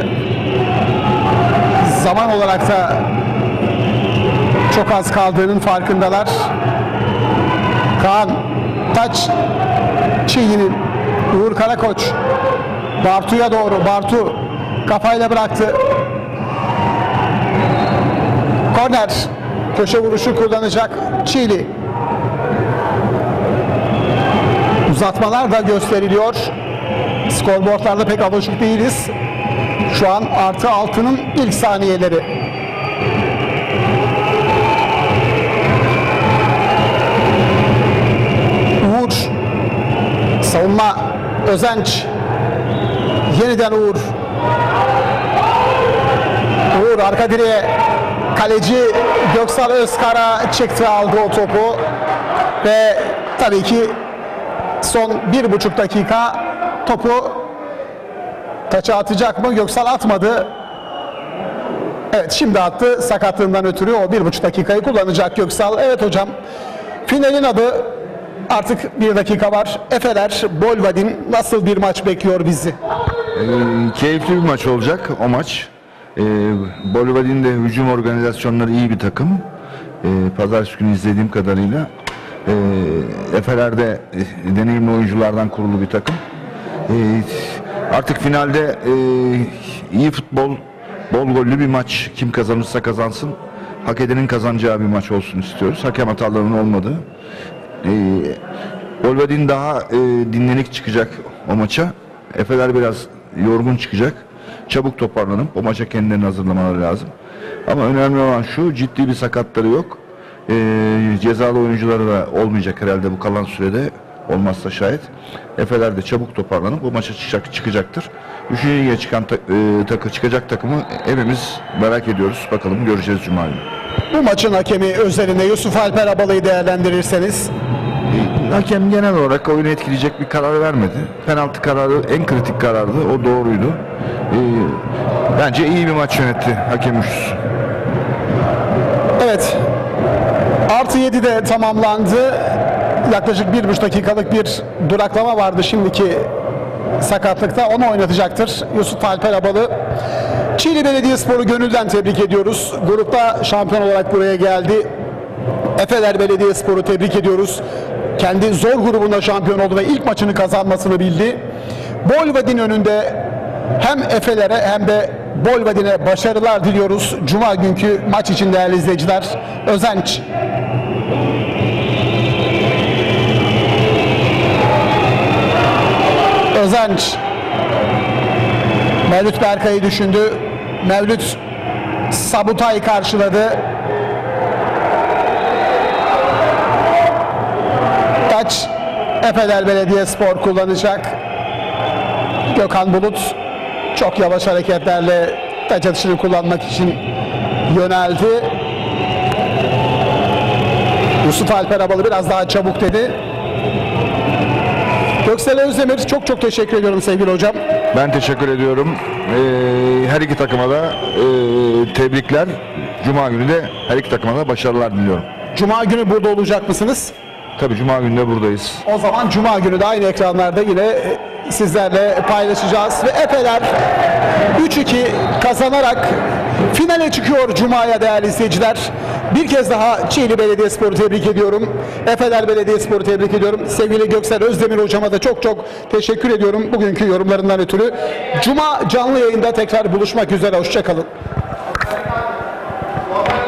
zaman olarak da çok az kaldığının farkındalar. Kaan taç Çiğli'nin. Uğur Karakoç Bartu'ya doğru. Bartu kafayla bıraktı. Korner. Köşe vuruşu kullanacak Çiğli. Uzatmalar da gösteriliyor. Skorboardlarda pek alışık değiliz. Şu an artı altının ilk saniyeleri. Uğur. Savunma Özenç. Yeniden Uğur. Uğur arka direğe. Kaleci Göksal Özkara çıktı, aldı o topu. Ve tabii ki son bir buçuk dakika topu taça atacak mı? Göksal atmadı. Evet, şimdi attı. Sakatlığından ötürü o bir buçuk dakikayı kullanacak Göksal. Evet hocam. Finalin adı, artık bir dakika var. Efeler Bolvadin, nasıl bir maç bekliyor bizi? Ee, keyifli bir maç olacak o maç. Ee, Bolvadin de hücum organizasyonları iyi bir takım. Ee, Pazartesi günü izlediğim kadarıyla. Ee, Efeler de e, deneyimli oyunculardan kurulu bir takım. Ee, artık finalde e, iyi futbol, bol gollü bir maç. Kim kazanırsa kazansın, hak edenin kazanacağı bir maç olsun istiyoruz. Hakem hatalarının olmadığı. Ee, Bolvadin daha e, dinlenik çıkacak o maça. Efeler biraz yorgun çıkacak. Çabuk toparlanıp o maça kendilerini hazırlamaları lazım. Ama önemli olan şu, ciddi bir sakatları yok. Ee, cezalı oyuncuları da olmayacak herhalde bu kalan sürede, olmazsa şayet. Efeler de çabuk toparlanıp bu maça çıkacak, çıkacaktır. Üçüncü lige çıkan ta, e, takı çıkacak takımı hepimiz merak ediyoruz. Bakalım, göreceğiz Cuma günü. Bu maçın hakemi özelinde Yusuf Alper Abalı'yı değerlendirirseniz. E, hakem genel olarak oyunu etkileyecek bir karar vermedi. Penaltı kararı en kritik karardı. O doğruydu. E, bence iyi bir maç yönetti hakem üçlüsü. Evet. Artı yedi de tamamlandı. Yaklaşık bir buçuk dakikalık bir duraklama vardı şimdiki sakatlıkta. Onu oynatacaktır Yusuf Alper Abalı. Çiğli Belediyespor'u gönülden tebrik ediyoruz. Grupta şampiyon olarak buraya geldi. Efeler Belediyespor'u tebrik ediyoruz. Kendi zor grubunda şampiyon oldu ve ilk maçını kazanmasını bildi. Bolvadin önünde hem Efeler'e hem de Bolvadin'e başarılar diliyoruz. Cuma günkü maç için değerli izleyiciler. Özenç. Özenç. Mevlüt Berkay'ı düşündü. Mevlüt Sabutay karşıladı. Taç Efeler Belediyespor kullanacak. Gökhan Bulut çok yavaş hareketlerle taç atışını kullanmak için yöneldi. Yusuf Alper Abalı biraz daha çabuk dedi. Göksel Özdemir, çok çok teşekkür ediyorum sevgili hocam. Ben teşekkür ediyorum. Ee, her iki takıma da e, tebrikler. Cuma günü de her iki takıma da başarılar diliyorum. Cuma günü burada olacak mısınız? Tabii Cuma günü de buradayız. O zaman Cuma günü de aynı ekranlarda yine sizlerle paylaşacağız. Ve Efeler üç iki kazanarak finale çıkıyor Cuma'ya değerli izleyiciler. Bir kez daha Çiğli Belediyespor'u tebrik ediyorum. Efeler Belediyespor'u tebrik ediyorum. Sevgili Göksel Özdemir hocama da çok çok teşekkür ediyorum bugünkü yorumlarından ötürü. Cuma canlı yayında tekrar buluşmak üzere. Hoşça kalın.